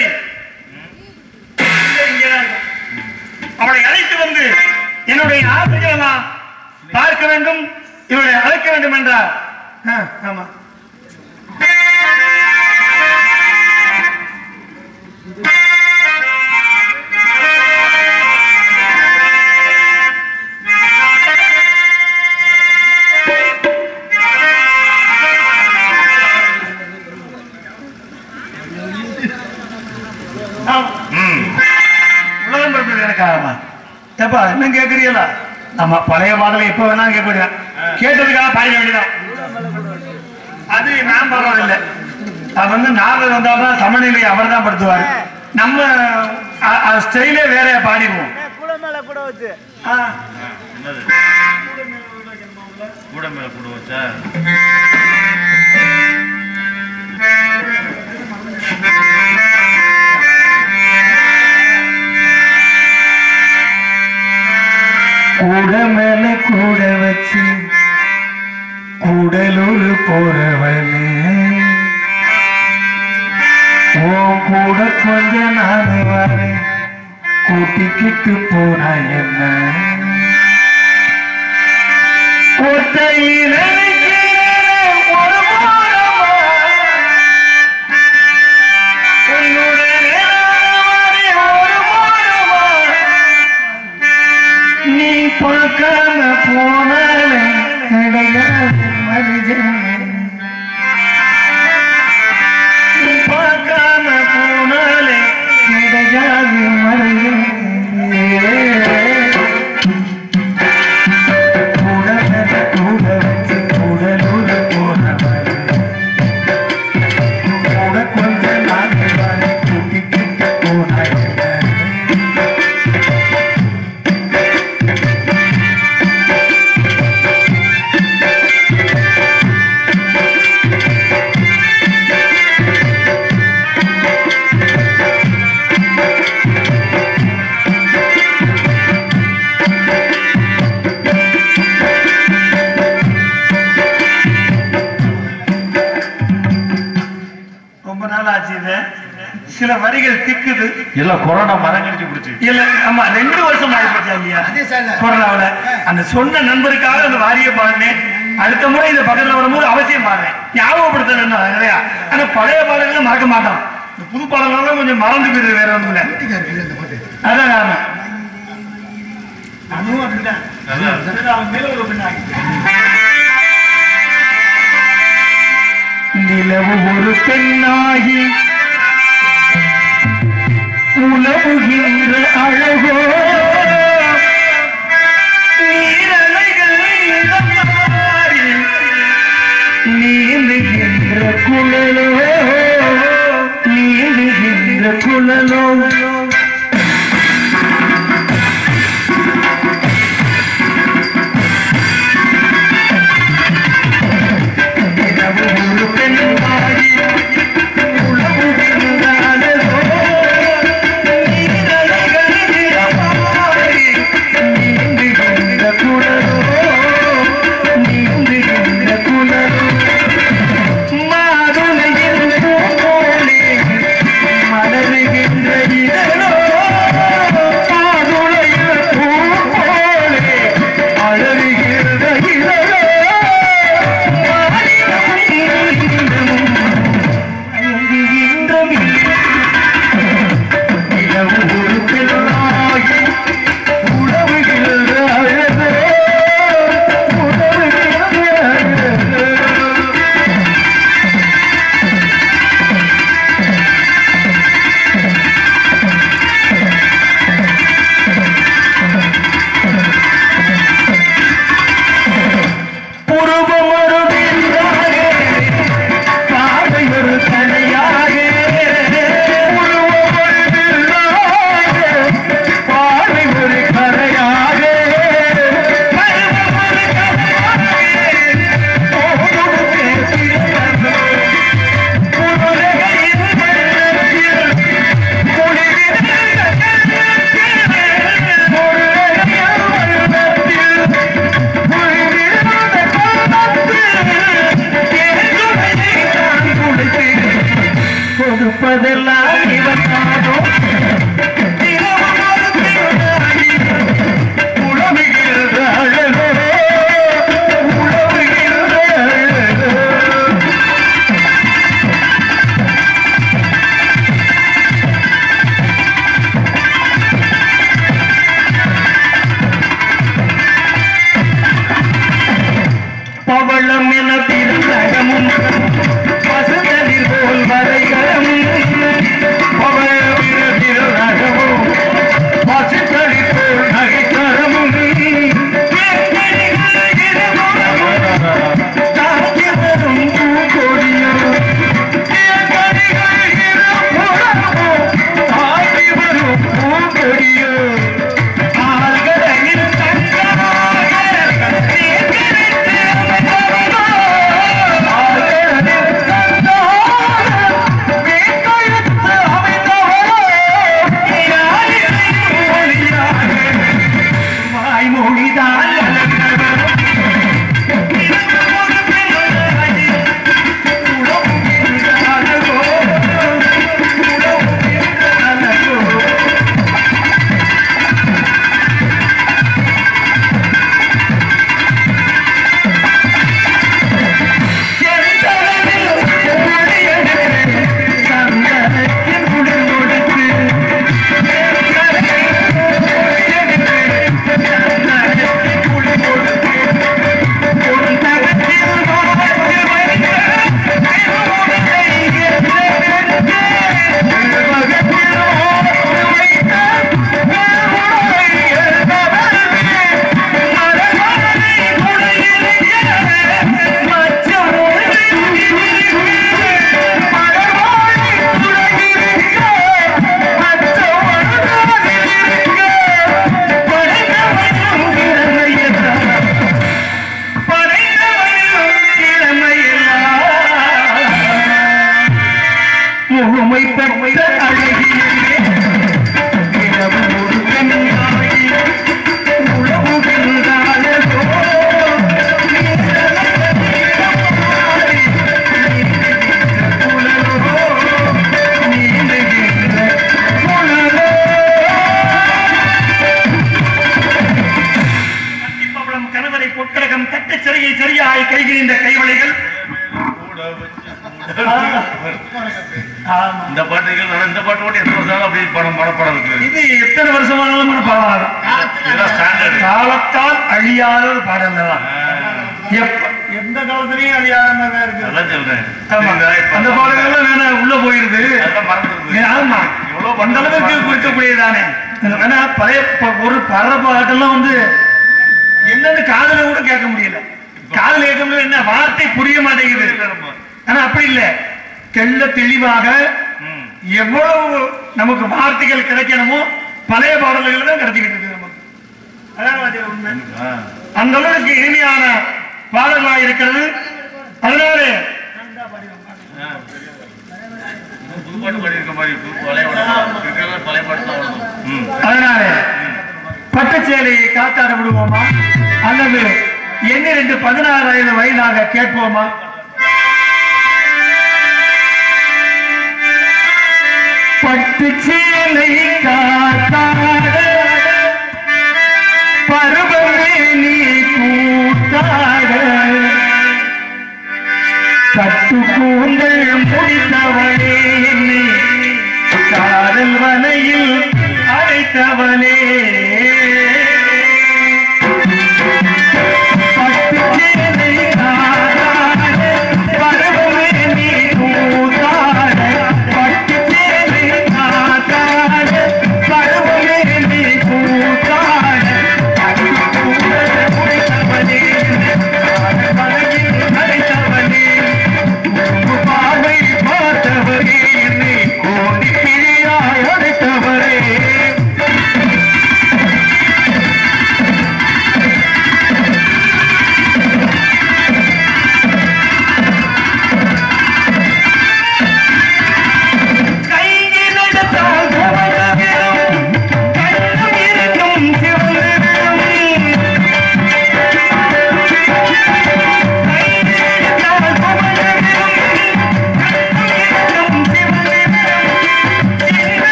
அவளை அழைத்து வந்து என்னுடைய ஆசைகளை பார்க்க வேண்டும், இவரை அழைக்க வேண்டும் என்றார். ஆமா, உலகம் பிறந்தது எனக்காகமா தப்பா என்ன கேட்கறீங்களா? ஆமா, பழைய பாடலை எப்ப வேணா கேட்க கேட்டதுக்காக பாட வேண்டியதான். அது நான் பரவாயில்லை. அது வந்து நாவல் வந்தாதான் சமநிலை அவர் தான் படுத்துவார். நம்ம ஸ்டைலே வேற பாடிடுவோம். கூட மேல கூட வச்சு கூட மேல கூட வச்சா கூட மேல கூட வச்சு கூடலூர் போறவனே உன் கூட கொஞ்ச நாள் வரேன் கூட்டிக்கிட்டு போனா என்ன ஒத்தையில ஒரு நீ பார்க்காம போனாலே கிடையாது மனிதனே, நீ பார்க்காம போனாலே கிடையாது மனிதனே. கூட கூட வச்சு கூடலூர் போனவன் கூட கொஞ்ச நாள் கூட்டிக்கிட்டு போனாய். சில வரிகள் திக்குது இல்ல, கொரோனா மரங்கடிச்சு பிடிச்சு இல்ல. ஆமா, ரெண்டு வருஷம் ஆயிப்போச்சு இல்லையா கொரோனாவில. அந்த சொன்ன நண்பருக்காக அந்த வாரிய பாடினேன். அடுத்த முறை இந்த பக்கத்துல வரும்போது அவசியம் பாடுறேன், ஞாபகப்படுத்தணும் இல்லையா. ஆனா பழைய பாடல்கள் மறக்க மாட்டோம். இந்த புது பாடல்கள் கொஞ்சம் மறந்து போயிருது, வேற ஒண்ணும் இல்ல. அதான் ஆமா, அதுவும் அப்படிதான். நிலவு ஒரு பெண்ணாகி உலவுகின்ற அழகோ நீரலைகள் நீந்துகின்ற குழலோ நீந்துகின்ற குழலோ மலருகின்ற வந்ததெல்லாம் இவனாதோ உழவுகிறது அழகோ உழவுகிறது அழகோ பவளம் என பிறந்தகமும் பசுதலில் போல் வரைகரமும் பவளம் என பிறந்தகமும் பசுதலில் போல் நகைக்கரமும் தாக்கி வரும் பூங்கொடியும் தாக்கி வரும் பூங்கொடியும் இந்த பாட்டுகள் இந்த பாட்டு கூட எத்தனை வருஷம் அப்படி படம் மனப்பாடம் இருக்கு. இது எத்தனை வருஷமானாலும் மனப்பாடம். காலத்தால் அழியாத ஒரு பாடல் தான். எந்த காலத்திலையும் அழியாத இருக்கு. அந்த பாடல்கள் வேணா உள்ள போயிருது. ஆமா அந்த அளவுக்கு குறிக்கக்கூடியதானே. வேணா பழைய ஒரு பற பாட்டெல்லாம் வந்து என்னன்னு காதல கூட கேட்க முடியல. காதல கேட்க முடியல, என்ன வார்த்தை புரிய மாட்டேங்குது. ஆனா அப்படி இல்லை, தெள்ள தெளிவாக எவ்வளவு நமக்கு வார்த்தைகள் கிடைக்கணுமோ பழைய பாடல்கள் தான் கிடைச்சிக்கிட்டு இருக்கு நமக்கு. அதான் உண்மை. அந்த அளவுக்கு இனிமையான பாடல்களாக இருக்கிறது. அதனால அதனால பட்டுச்சேலையை காத்தாட விடுவோமா அல்லது என்ன ரெண்டு பதினாறாயிரம் வயதாக கேட்போமா? பட்டுச்சேலை காத்தாட பருவமே நீ கூத்தாட கட்டு கூந்தல் முடித்தவனே என்னை காதல் வலையில் அழைத்தவனே பார்வை பார்த்தவரே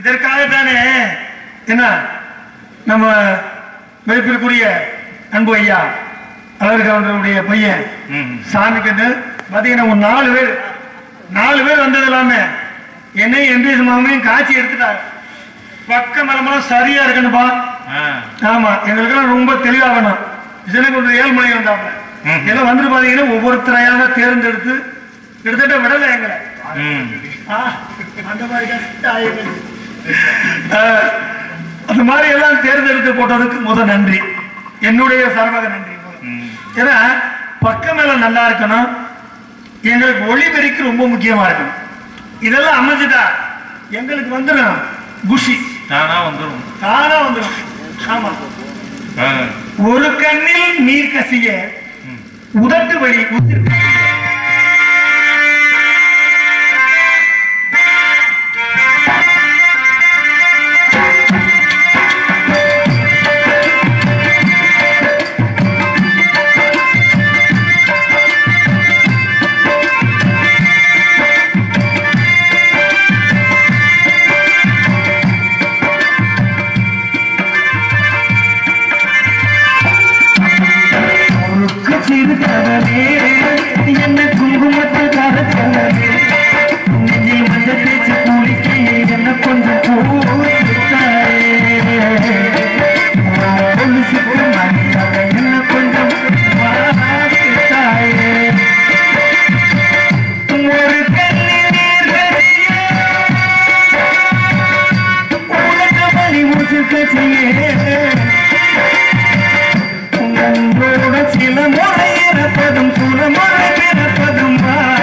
இதற்காகத்தானே என்ன நம்ம வெளிப்பிற்குரிய அன்பு ஐயா அழகு அவர்களுடைய பையன் சாமி கண்டு பாத்தீங்கன்னா ஒரு நாலு பேர் நாலு பேர் வந்தது எல்லாமே என்னையும் எம்பிஎஸ் மாமையும் காட்சி எடுத்துட்டாங்க. பக்க மரமெல்லாம் சரியா இருக்கணும்பா. ஆமா எங்களுக்கெல்லாம் ரொம்ப தெளிவாகணும். இதெல்லாம் ஒரு ஏழு மணி வந்தாங்க எல்லாம் வந்துட்டு பாத்தீங்கன்னா ஒவ்வொருத்தரையாக தேர்ந்தெடுத்து கிட்டத்தட்ட விடல எங்களை அந்த மாதிரி அந்த மாதிரி எல்லாம் தேர்ந்தெடுத்து போட்டதுக்கு முதல் நன்றி, என்னுடைய சார்பாக நன்றி. ஏன்னா பக்கம் எல்லாம் நல்லா இருக்கணும், எங்களுக்கு ஒளிபெருக்கி ரொம்ப முக்கியமா இருக்கணும். இதெல்லாம் அமைஞ்சுட்டா எங்களுக்கு வந்துடும் குஷி, தானா வந்துடும் தானா வந்துடும். ஆமா ஒரு கண்ணில் நீர் கசிய உதட்டு வழி என்ன குங்குமத்தை கரைச்சனே நெஞ்சில் மஞ்சள் தேய்ச்சி குளிக்க என்ன கொஞ்சம் கொலுசுக்கு மணியாக என்ன கொஞ்சம் ஒரு கண்ணி நீர் உனக்கு மணி மூச்சு கட்சியே உங்களோட சில முறை இறப்பதும் சில முறை பிறப்பதும்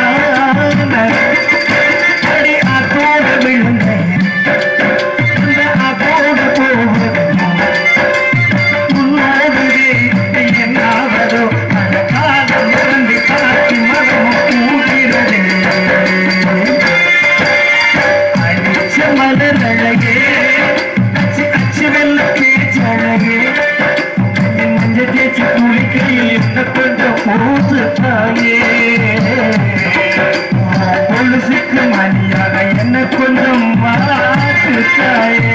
அடி அதோட விழுந்த அந்த அதோட போவதும் முன்னோடுவே என்னாவதோ அந்த காலம் இறந்து காட்சி மரமும் கூடுகிறது அடிச்ச மலர் அழகே அச்சு அச்சு வெள்ள பேச்சழகே தேய்ச்சி குளிக்கையில் என்ன கொஞ்சம் பூசு தாயே கொலுசுக்கு மணியாக என்ன கொஞ்சம் மாற்று தாயே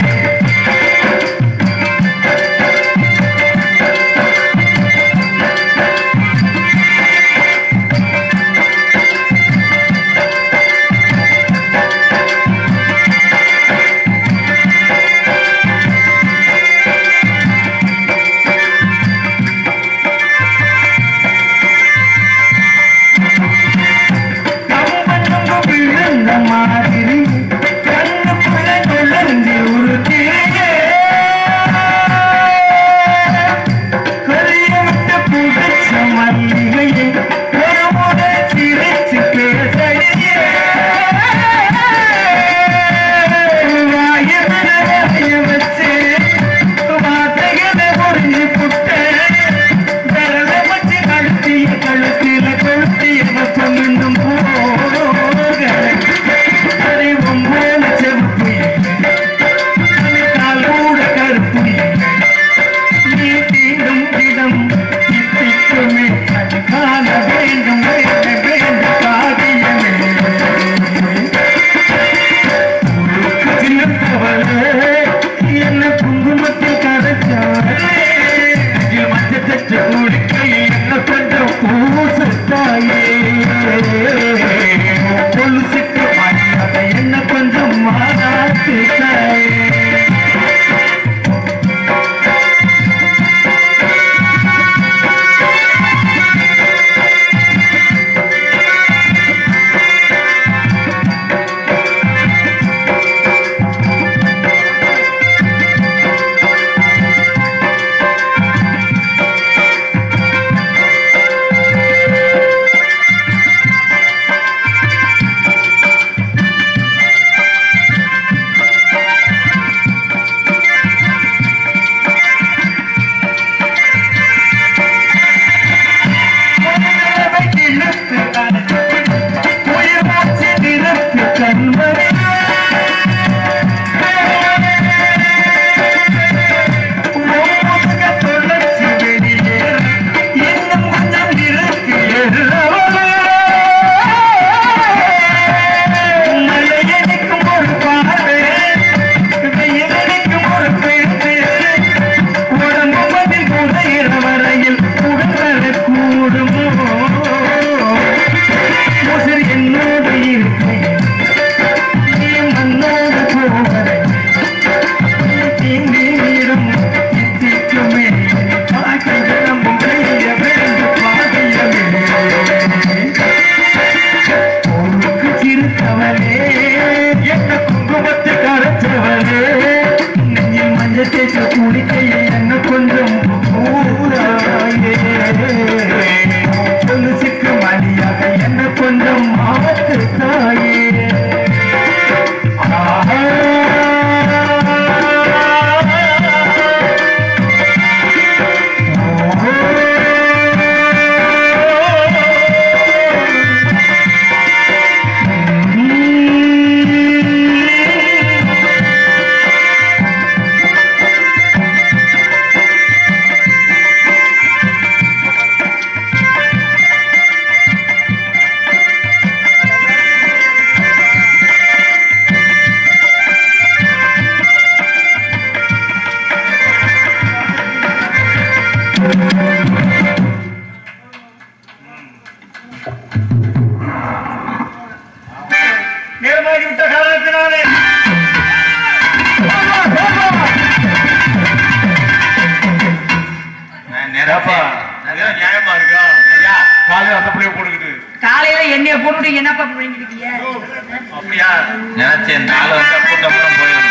போட்டு என்னப்பா பண்ணிட்டு இருக்கீங்க? அப்படியா நினைச்சேன் நாலு வருஷம் கூட்டம் போயிடும்.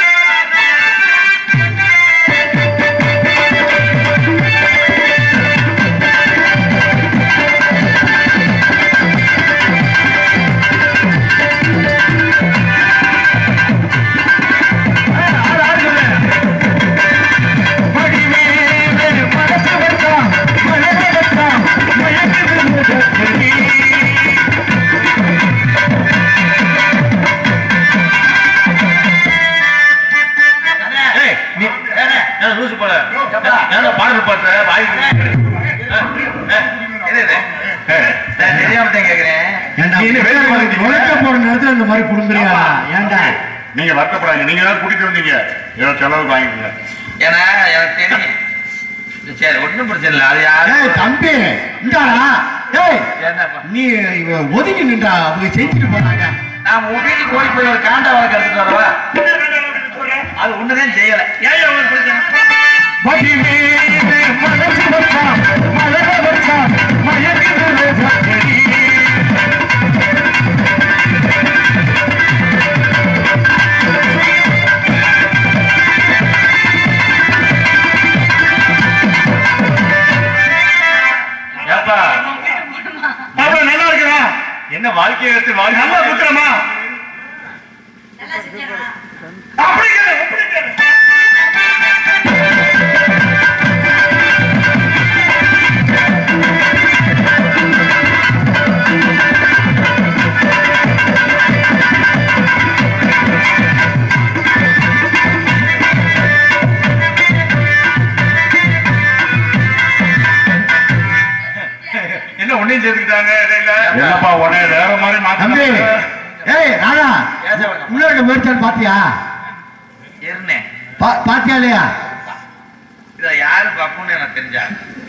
பாடல் பாடுற வாய் தெரியாம கேக்குறேன். போற நேரத்துல இந்த மாதிரி குடும்பறியா? ஏன்டா நீங்க வருத்தப்படாங்க, நீங்க தான் கூட்டிட்டு வந்தீங்க, ஏதோ செலவு வாங்கிக்கீங்க. ஏன்னா எனக்கு தெரியும். சரி ஒண்ணும் பிரச்சனை இல்லை. அது யாரு தம்பி இந்தாடா, ஏய் என்னப்பா நீ ஒதுக்கி நின்றா, அவங்க செஞ்சுட்டு போறாங்க. நான் உன் வீட்டுக்கு ஓடி போய் ஒரு காண்டா வழக்கு எடுத்துட்டு வரவா? அது ஒண்ணுதான் செய்யல. ஏன் அவனுக்கு பிரச்சனை? நல்லா இருக்குதா? என்ன வாழ்க்கையை எடுத்து வாழ்க்கை நல்லா குத்துறமா? அப்படி கேளு, அப்படி கேளு. என்ன ஒன்னையும் சேர்த்துக்கிட்டாங்க இடையில? என்னப்பா உடனே வேற மாதிரி தம்பி மாத்தி ஏய் ராணா, உள்ள இருக்க முயற்சியால் பாத்தியா? இருந்தேன். பா- பாத்தியா இல்லையா? இத யாரு பாப்புன்னு எனக்கு தெரிஞ்சா.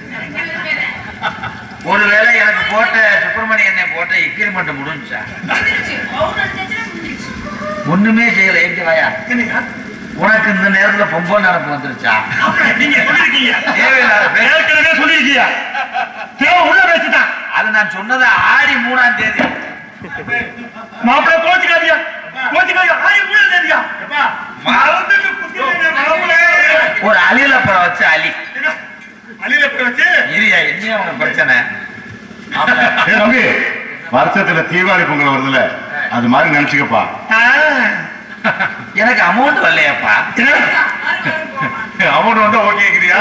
ஒருவேளை எனக்கு போட்ட சுப்பிரமணிய எண்ணெய் போட்ட எக்ரிமெண்ட் முடிஞ்சா? ஒண்ணுமே செய்யல. எங்க வாயா, உனக்கு இந்த நேரத்துல பொம்பல் நடப்பு வந்துருச்சா? நீங்க சொல்லிருக்கீங்க, தேவையில்லாத பேர். ஏற்கனவே சொல்லிருக்கீங்க. தேவை உள்ள பேசிட்டான். அது நான் சொன்னது ஆடி மூணாம் தேதி. மாப்பிள்ளை கோச்சுக்காதியா, கோச்சுக்காதியா. ஆயி உள்ள தேதியா? மறந்துட்டு குத்திட்டேன் மாப்பிள்ளை. ஒரு அலில அப்புறம் வச்சு அலி அலில போய் வச்சு இரியா என்ன உனக்கு பிரச்சனை? ஏய் தம்பி, வருஷத்துல தீபாவளி பொங்கல் வருதுல, அது மாதிரி நினைச்சுக்கப்பா. எனக்கு அமௌண்ட் வரலையாப்பா. அமௌண்ட் வந்தா ஓகேங்கிறியா?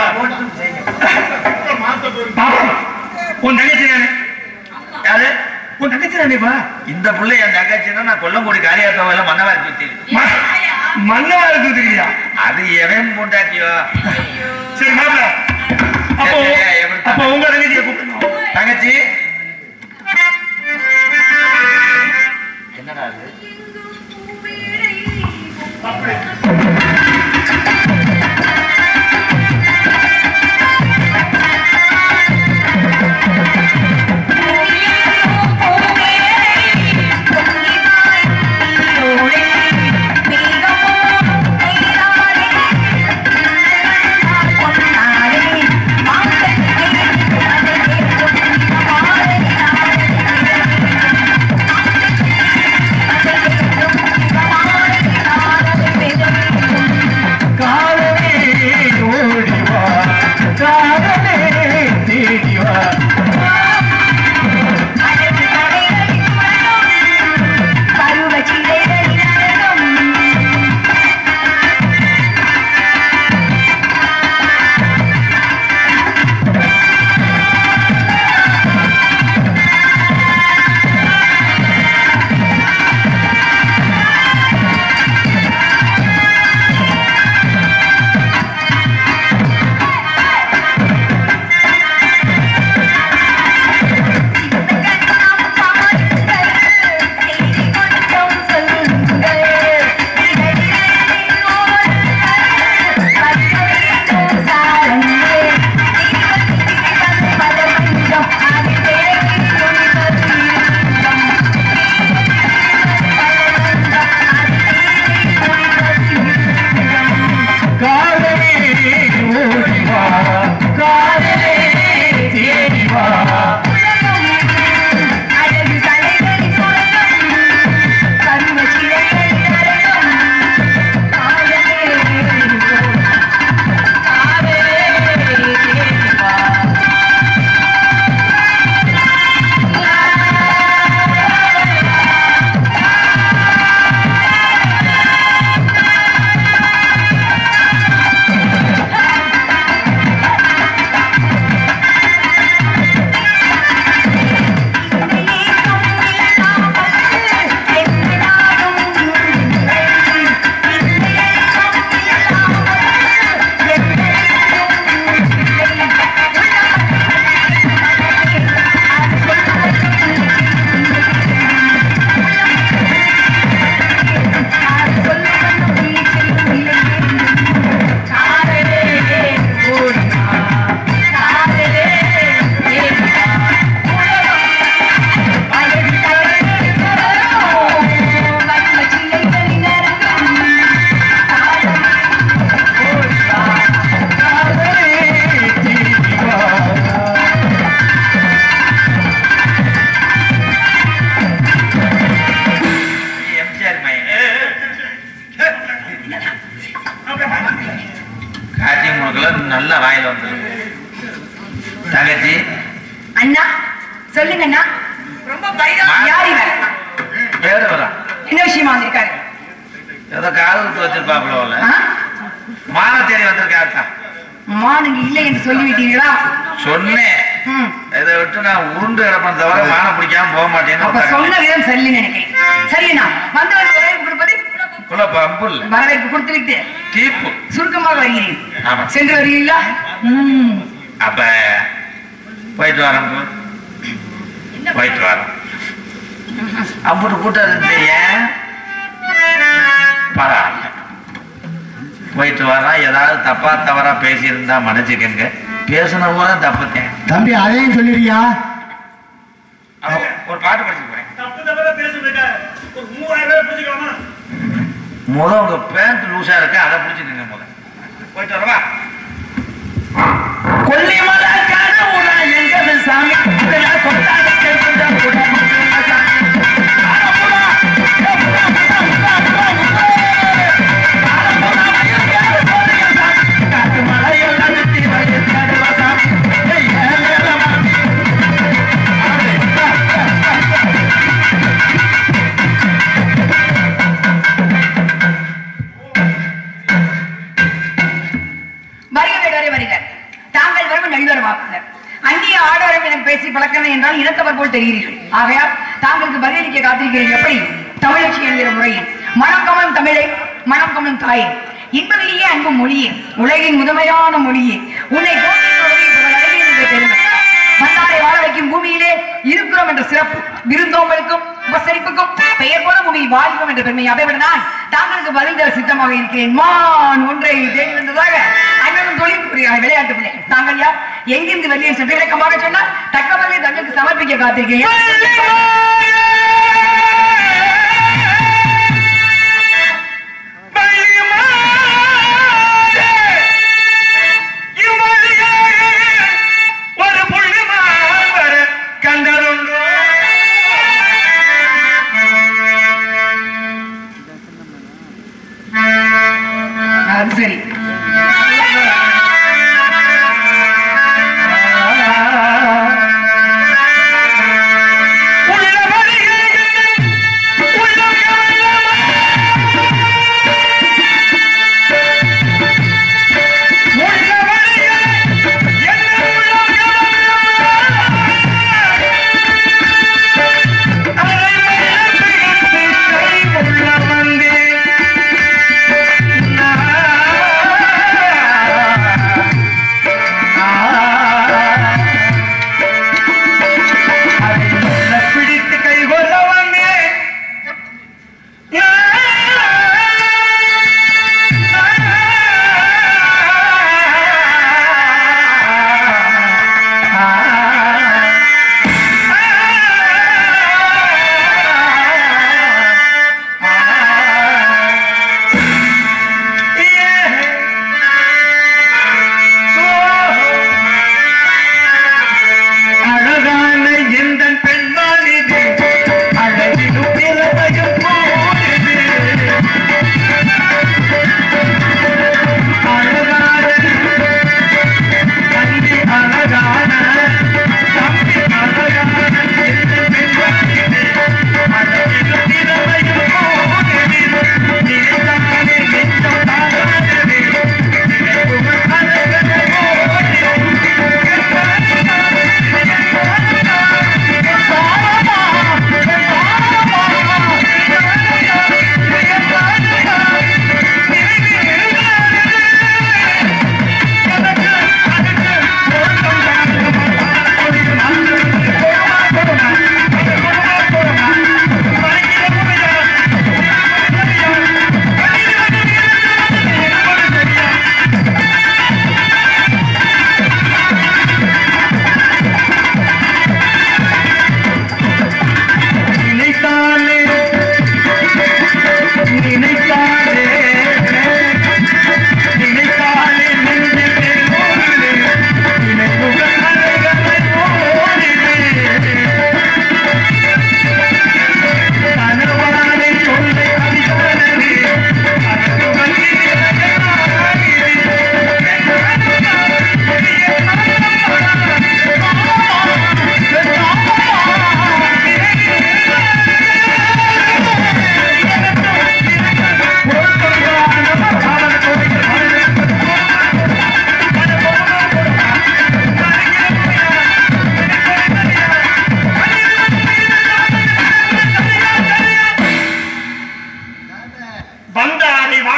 உன் தங்கச்சி நானே. யாரு? உன் தங்கச்சி நானேப்பா. இந்த புள்ள என் தங்கச்சின்னா நான் கொல்லங்குடி காரியாத்தோவையில மன்னவாரி சுத்தி. மன்னவா இருக்குதுயா? அது எவன் பொண்டாட்டியோ? சரி மாப்பிள்ள, அப்போ அப்போ உங்க தங்கச்சியை கூப்பிடணும். தங்கச்சி என்னடா அது? Thank you. நல்ல வாயில வந்துருக்கு. தங்கச்சி அண்ணா சொல்லுங்க அண்ணா. ரொம்ப பரிதாபம். யார் இவர்? பேரு வரா என்ன விஷயமா வந்திருக்காரு? ஏதோ காது குத்து வச்சிருப்பாப்புல ஆ? மான தேடி வந்திருக்காருக்கா. மானுங்க இல்லை என்று சொல்லிவிட்டீர்களா? சொன்னேன். ம். இதை விட்டு நான் உருண்டு கிடப்பேன் தவிர மான பிடிக்காம போக அப்ப மாட்டேன்னு சொன்ன விதம் சரின்னு நினைக்கிறேன். சரிண்ணா, வந்தவருக்கு வரவேற்பு கொடுப்பது குல பம்பு இல்ல வரவேற்பு கொடுத்து விட்டு தீப்பு. சுருக்கமாக வருகிறேன். ஆமா. சென்று வருகிறீங்களா? ம். அப்ப போயிட்டு வரேன். போயிட்டு வரேன். அப்படி கூட்டம் இருந்தீங்க பரவாயில்ல. போயிட்டு வரா. ஏதாவது தப்பா தவறா பேசியிருந்தா மன்னிச்சுக்கங்க. பேசின கூட தப்புத்தேன். தம்பி அதையும் சொல்லிடுறியா? ஒரு பாட்டு படிச்சு போறேன். தப்பு தப்பா பேசுறதுக்கா ஒரு மூவாயிரம் ரூபாய் பிடிச்சிக்கலாமா? முத உங்க பேண்ட் லூசா இருக்கு, அதை பிடிச்சிருங்க முத. போயிட்டு வரவா? கொல்லிமலை கடவுளா எங்கது சாமி கொண்டாடி பேசி பழக்கமே என்றால் இனத்தவர் போல் தெரிகிறீர்கள். ஆகையால் தாங்களுக்கு பதிலளிக்க காத்திருக்கிறேன். எப்படி? தமிழச்சி என்கிற முறையில் மனம் கமலும் தமிழை, மனம் கமலும் தாயே, இன்பமிலேயே அன்பு மொழியே, உலகின் முதன்மையான மொழியே, உன்னை பெருமை மன்னாரை வாழ வைக்கும் பூமியிலே இருக்கிறோம் என்ற சிறப்பு, விருந்தோம்பலுக்கும் உபசரிப்புக்கும் பெயர் போல பூமியில் வாழ்வோம் என்ற பெருமை. அதை விட நான் தாங்களுக்கு பதில் தர சித்தமாக இருக்கிறேன். மான் ஒன்றை தேடி வந்ததாக அண்ணனும் தொழில் புரியாத விளையாட்டு பிள்ளை. தாங்கள் யார்? எங்கிருந்து வெளியே சென்று விளக்கமாக சொன்னால் தக்க பதிலை தங்களுக்கு சமர்ப்பிக்க காத்திருக்கிறேன். சரி,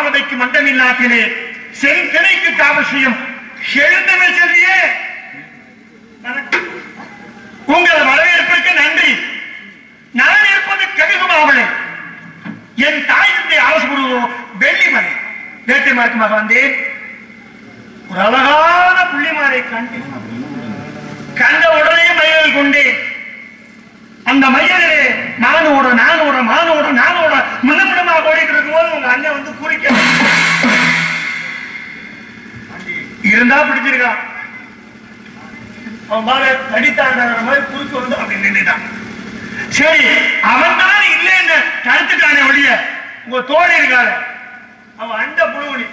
மாவதைக்கு மண்டமில் நாட்டிலே செந்தினைக்கு காவல் செய்யும் எழுந்தமை செல்வியே, உங்கள் வரவேற்பிற்கு நன்றி. நான் இருப்பது கடுகுமாவளை. என் தாயினுடைய அரசு குருவோ வெள்ளிமலை. வேட்டை மார்க்கமாக வந்தேன். ஒரு அழகான புள்ளிமாரை கண்டேன். கண்ட உடனே மயிலில் கொண்டேன். அந்த மயிலே நானோட நானோட மானோட நானோட மின்னமிடமாக ஓடிட்டு இருக்கும் போது உங்க அண்ணன் வந்து குறிக்க இருந்தா பிடிச்சிருக்கான். அவன் பாரு தடித்தாண்ட மாதிரி குறுக்கு வந்து அப்படி நின்றுட்டான். சரி, அவன் தான் இல்லைன்னு தடுத்துட்டானே ஒழிய உங்க தோழி இருக்காரு அவன் அண்ட புழுவனி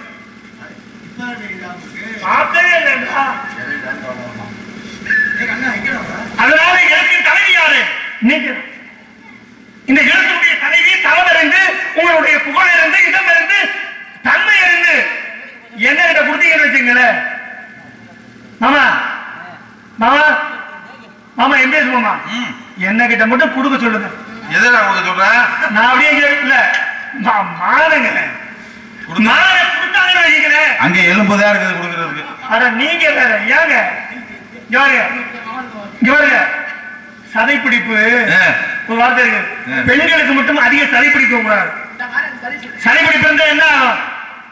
பார்த்தவே இல்லைன்றா. அதனால எனக்கு தலைவி யாரு? நீங்க இந்த இடத்தினுடைய தலைவி தலைவருந்து உங்களுடைய புகழ் இருந்து இடம் இருந்து தன்மை இருந்து என்ன கிட்ட கொடுத்தீங்கன்னு வச்சுங்களேன். மாமா மாமா மாமா என் பேசு மாமா, என்ன கிட்ட மட்டும் கொடுக்க சொல்லுங்க. எதை நான் சொல்ற? நான் அப்படியே இல்ல மானுங்க மானை கொடுத்தாங்கன்னு வச்சுக்கிறேன். அங்க எலும்புதான் இருக்குது கொடுக்கறதுக்கு. அட நீங்க வேற ஏங்க சதைப்பிடிப்பு ஒரு வார்த்தை இருக்கு. பெண்களுக்கு மட்டும் அதிக சதைப்பிடிக்க கூடாது. சதைப்பிடிப்பு இருந்தா என்ன ஆகும்?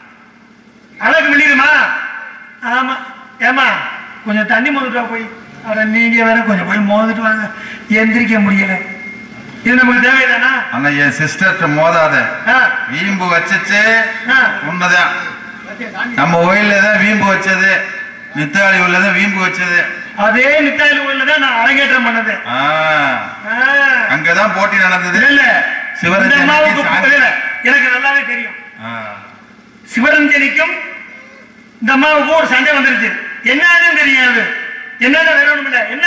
அழகு வெளியிடுமா? ஆமா. ஏமா கொஞ்சம் தண்ணி மோதுட்டா போய். அட நீங்க வேற கொஞ்சம் போய் மோதிட்டு வாங்க. எந்திரிக்க முடியல. இது நமக்கு தேவைதானா? ஆனா என் சிஸ்டர்ட்ட மோதாத. வீம்பு வச்சுச்சு உண்மைதான். நம்ம கோயில்ல தான் வீம்பு வச்சது, நித்தாளி உள்ளதான் வீம்பு வச்சது. அதே நித்தாளி உள்ளதான் நான் அரங்கேற்றம் பண்ணது. அங்கதான் போட்டி நடந்தது. இல்ல சிவரஞ்சனிக்கு எனக்கு நல்லாவே தெரியும். சிவரஞ்சனிக்கும் இந்த அம்மாவுக்கும் ஒரு சண்டை வந்துருச்சு. என்னன்னு தெரியாது. என்னன்னு வேணும் இல்ல என்ன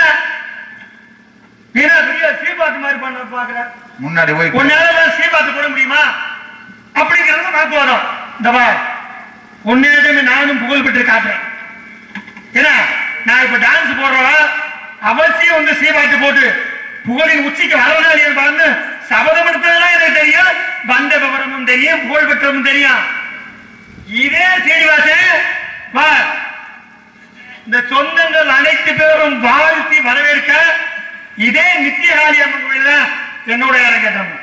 வீணா பெரிய சீபாத்து மாதிரி பண்ண பாக்குற முன்னாடி போய் உன்னால சீபாத்து போட முடியுமா அப்படிங்கிறது வாக்குவாதம். இந்த உன்னிடமே நானும் புகழ் பெற்று காட்டுறேன். ஏன்னா நான் இப்ப டான்ஸ் போடுறவன் அவசியம் வந்து சீபாத்து போட்டு புகழின் உச்சிக்கு வரவனாலியன் பாருன்னு சபதம் எடுத்ததெல்லாம் எனக்கு தெரியும். வந்த விவரமும் தெரியும், புகழ் பெற்றமும் தெரியும். இதே சீனிவாசன் வா இந்த சொந்தங்கள் அனைத்து பேரும் வாழ்த்தி வரவேற்க இதே நித்தியகாளி அம்மன் கோயில் என்னோட அரங்கேற்றம்.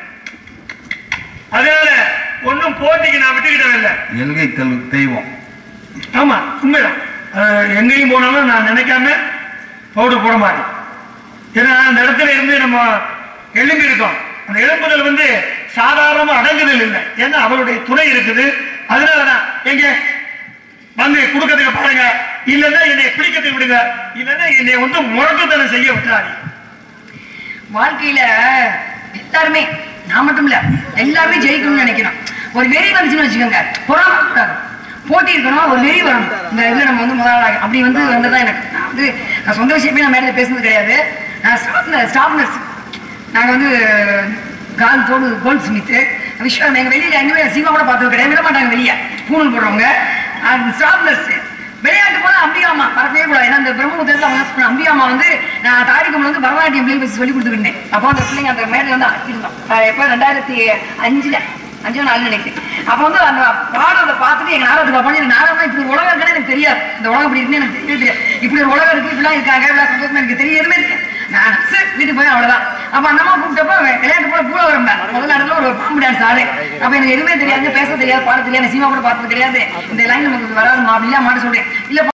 அதனால ஒன்னும் போட்டிக்கு நான் விட்டுக்கிட்டதில்லை. எல்கை கல் தெய்வம். ஆமா உண்மைதான். எங்கேயும் போனாலும் நான் நினைக்காம பவுடர் போட மாட்டேன். ஏன்னா அந்த இடத்துல இருந்து நம்ம எழும்பி இருக்கோம். அந்த எழும்புதல் வந்து சாதாரணமா அடங்குதல் இல்லை. ஏன்னா அவருடைய துணை இருக்குது. அதனாலதான் எங்க வந்து கொடுக்கறதுக்கு பாருங்க, இல்லன்னா என்னை பிடிக்கிறதுக்கு விடுங்க, இல்லன்னா என்னை வந்து முரட்டுத்தனம் செய்ய விட்டாரு. வாழ்க்கையில எல்லாருமே, நான் மட்டும் இல்ல எல்லாருமே ஜெயிக்கணும்னு நினைக்கிறோம். ஒரு வெறி வந்துச்சுன்னு வச்சுக்கோங்க, பொறாம கூடாது, போட்டி இருக்கணும், ஒரு வெறி வரணும். இந்த இதுல நம்ம வந்து முதலாளி அப்படி வந்து வந்ததான் எனக்கு. நான் வந்து நான் சொந்த விஷயமே நான் மேலே பேசுனது கிடையாது. நான் ஸ்டாஃப்ல ஸ்டாஃப் நர்ஸ். நாங்கள் வந்து கால் தோடு கோல்ட் ஸ்மித்து விஸ்வம் எங்கள் வெளியில் எங்கேயுமே சினிமா கூட பார்த்தது கிடையாது. விட மாட்டாங்க வெளியே பூணல் போடுறவங்க. ஸ்டாஃப் நர்ஸ் விளையாட்டு போது அம்பியாமா பரப்பவே கூடாது. ஏன்னா அந்த பிரம்மபுத்திரத்தில் அவங்க அம்பியாமா வந்து நான் தாரிக்கம்ல வந்து பரதநாட்டியம் பிள்ளைங்க பற்றி சொல்லி கொடுத்துருந்தேன். அப்போ அந்த பிள்ளைங்க அந்த மேடையில் வந்து ஆக்கிருந்தோம். எப்போ ரெண்டாயிரத்தி அஞ்சுல அஞ்சு நாலு நினைக்கிறேன். அப்போ வந்து அந்த பாடத்தை பார்த்துட்டு எங்கள் நாடகத்துக்கு பார்ப்பாங்க. எனக்கு நாடகம் இப்படி ஒரு உலகம் இருக்குன்னு எனக்கு தெரியாது. இந்த உலகம் இப்படி இருக்குன்னு எனக்கு தெரியவே தெரியாது. இப்படி ஒரு உலகம் இருக்கு, இப்படிலாம் இருக்காங்க, இப்படிலாம் சந்தோஷமா எனக்கு தெரியவே தெரியாது. நான் வீட்டுக்கு போய் அவ்வளவுதான். அப்ப அந்த அம்மா கூப்பிட்டப்ப விளையாட்டு போல கூட வரம்பேன். முதல் இடத்துல ஒரு பாம்பு டான்ஸ் ஆடு. அப்ப எனக்கு எதுவுமே தெரியாது, பேச தெரியாது, பாட தெரியாது, சினிமா கூட பார்த்தது கிடையாது. இந்த லைன் நமக்கு வராதுமா அப்படிலாம் மாட்ட சொல்றேன். இல்ல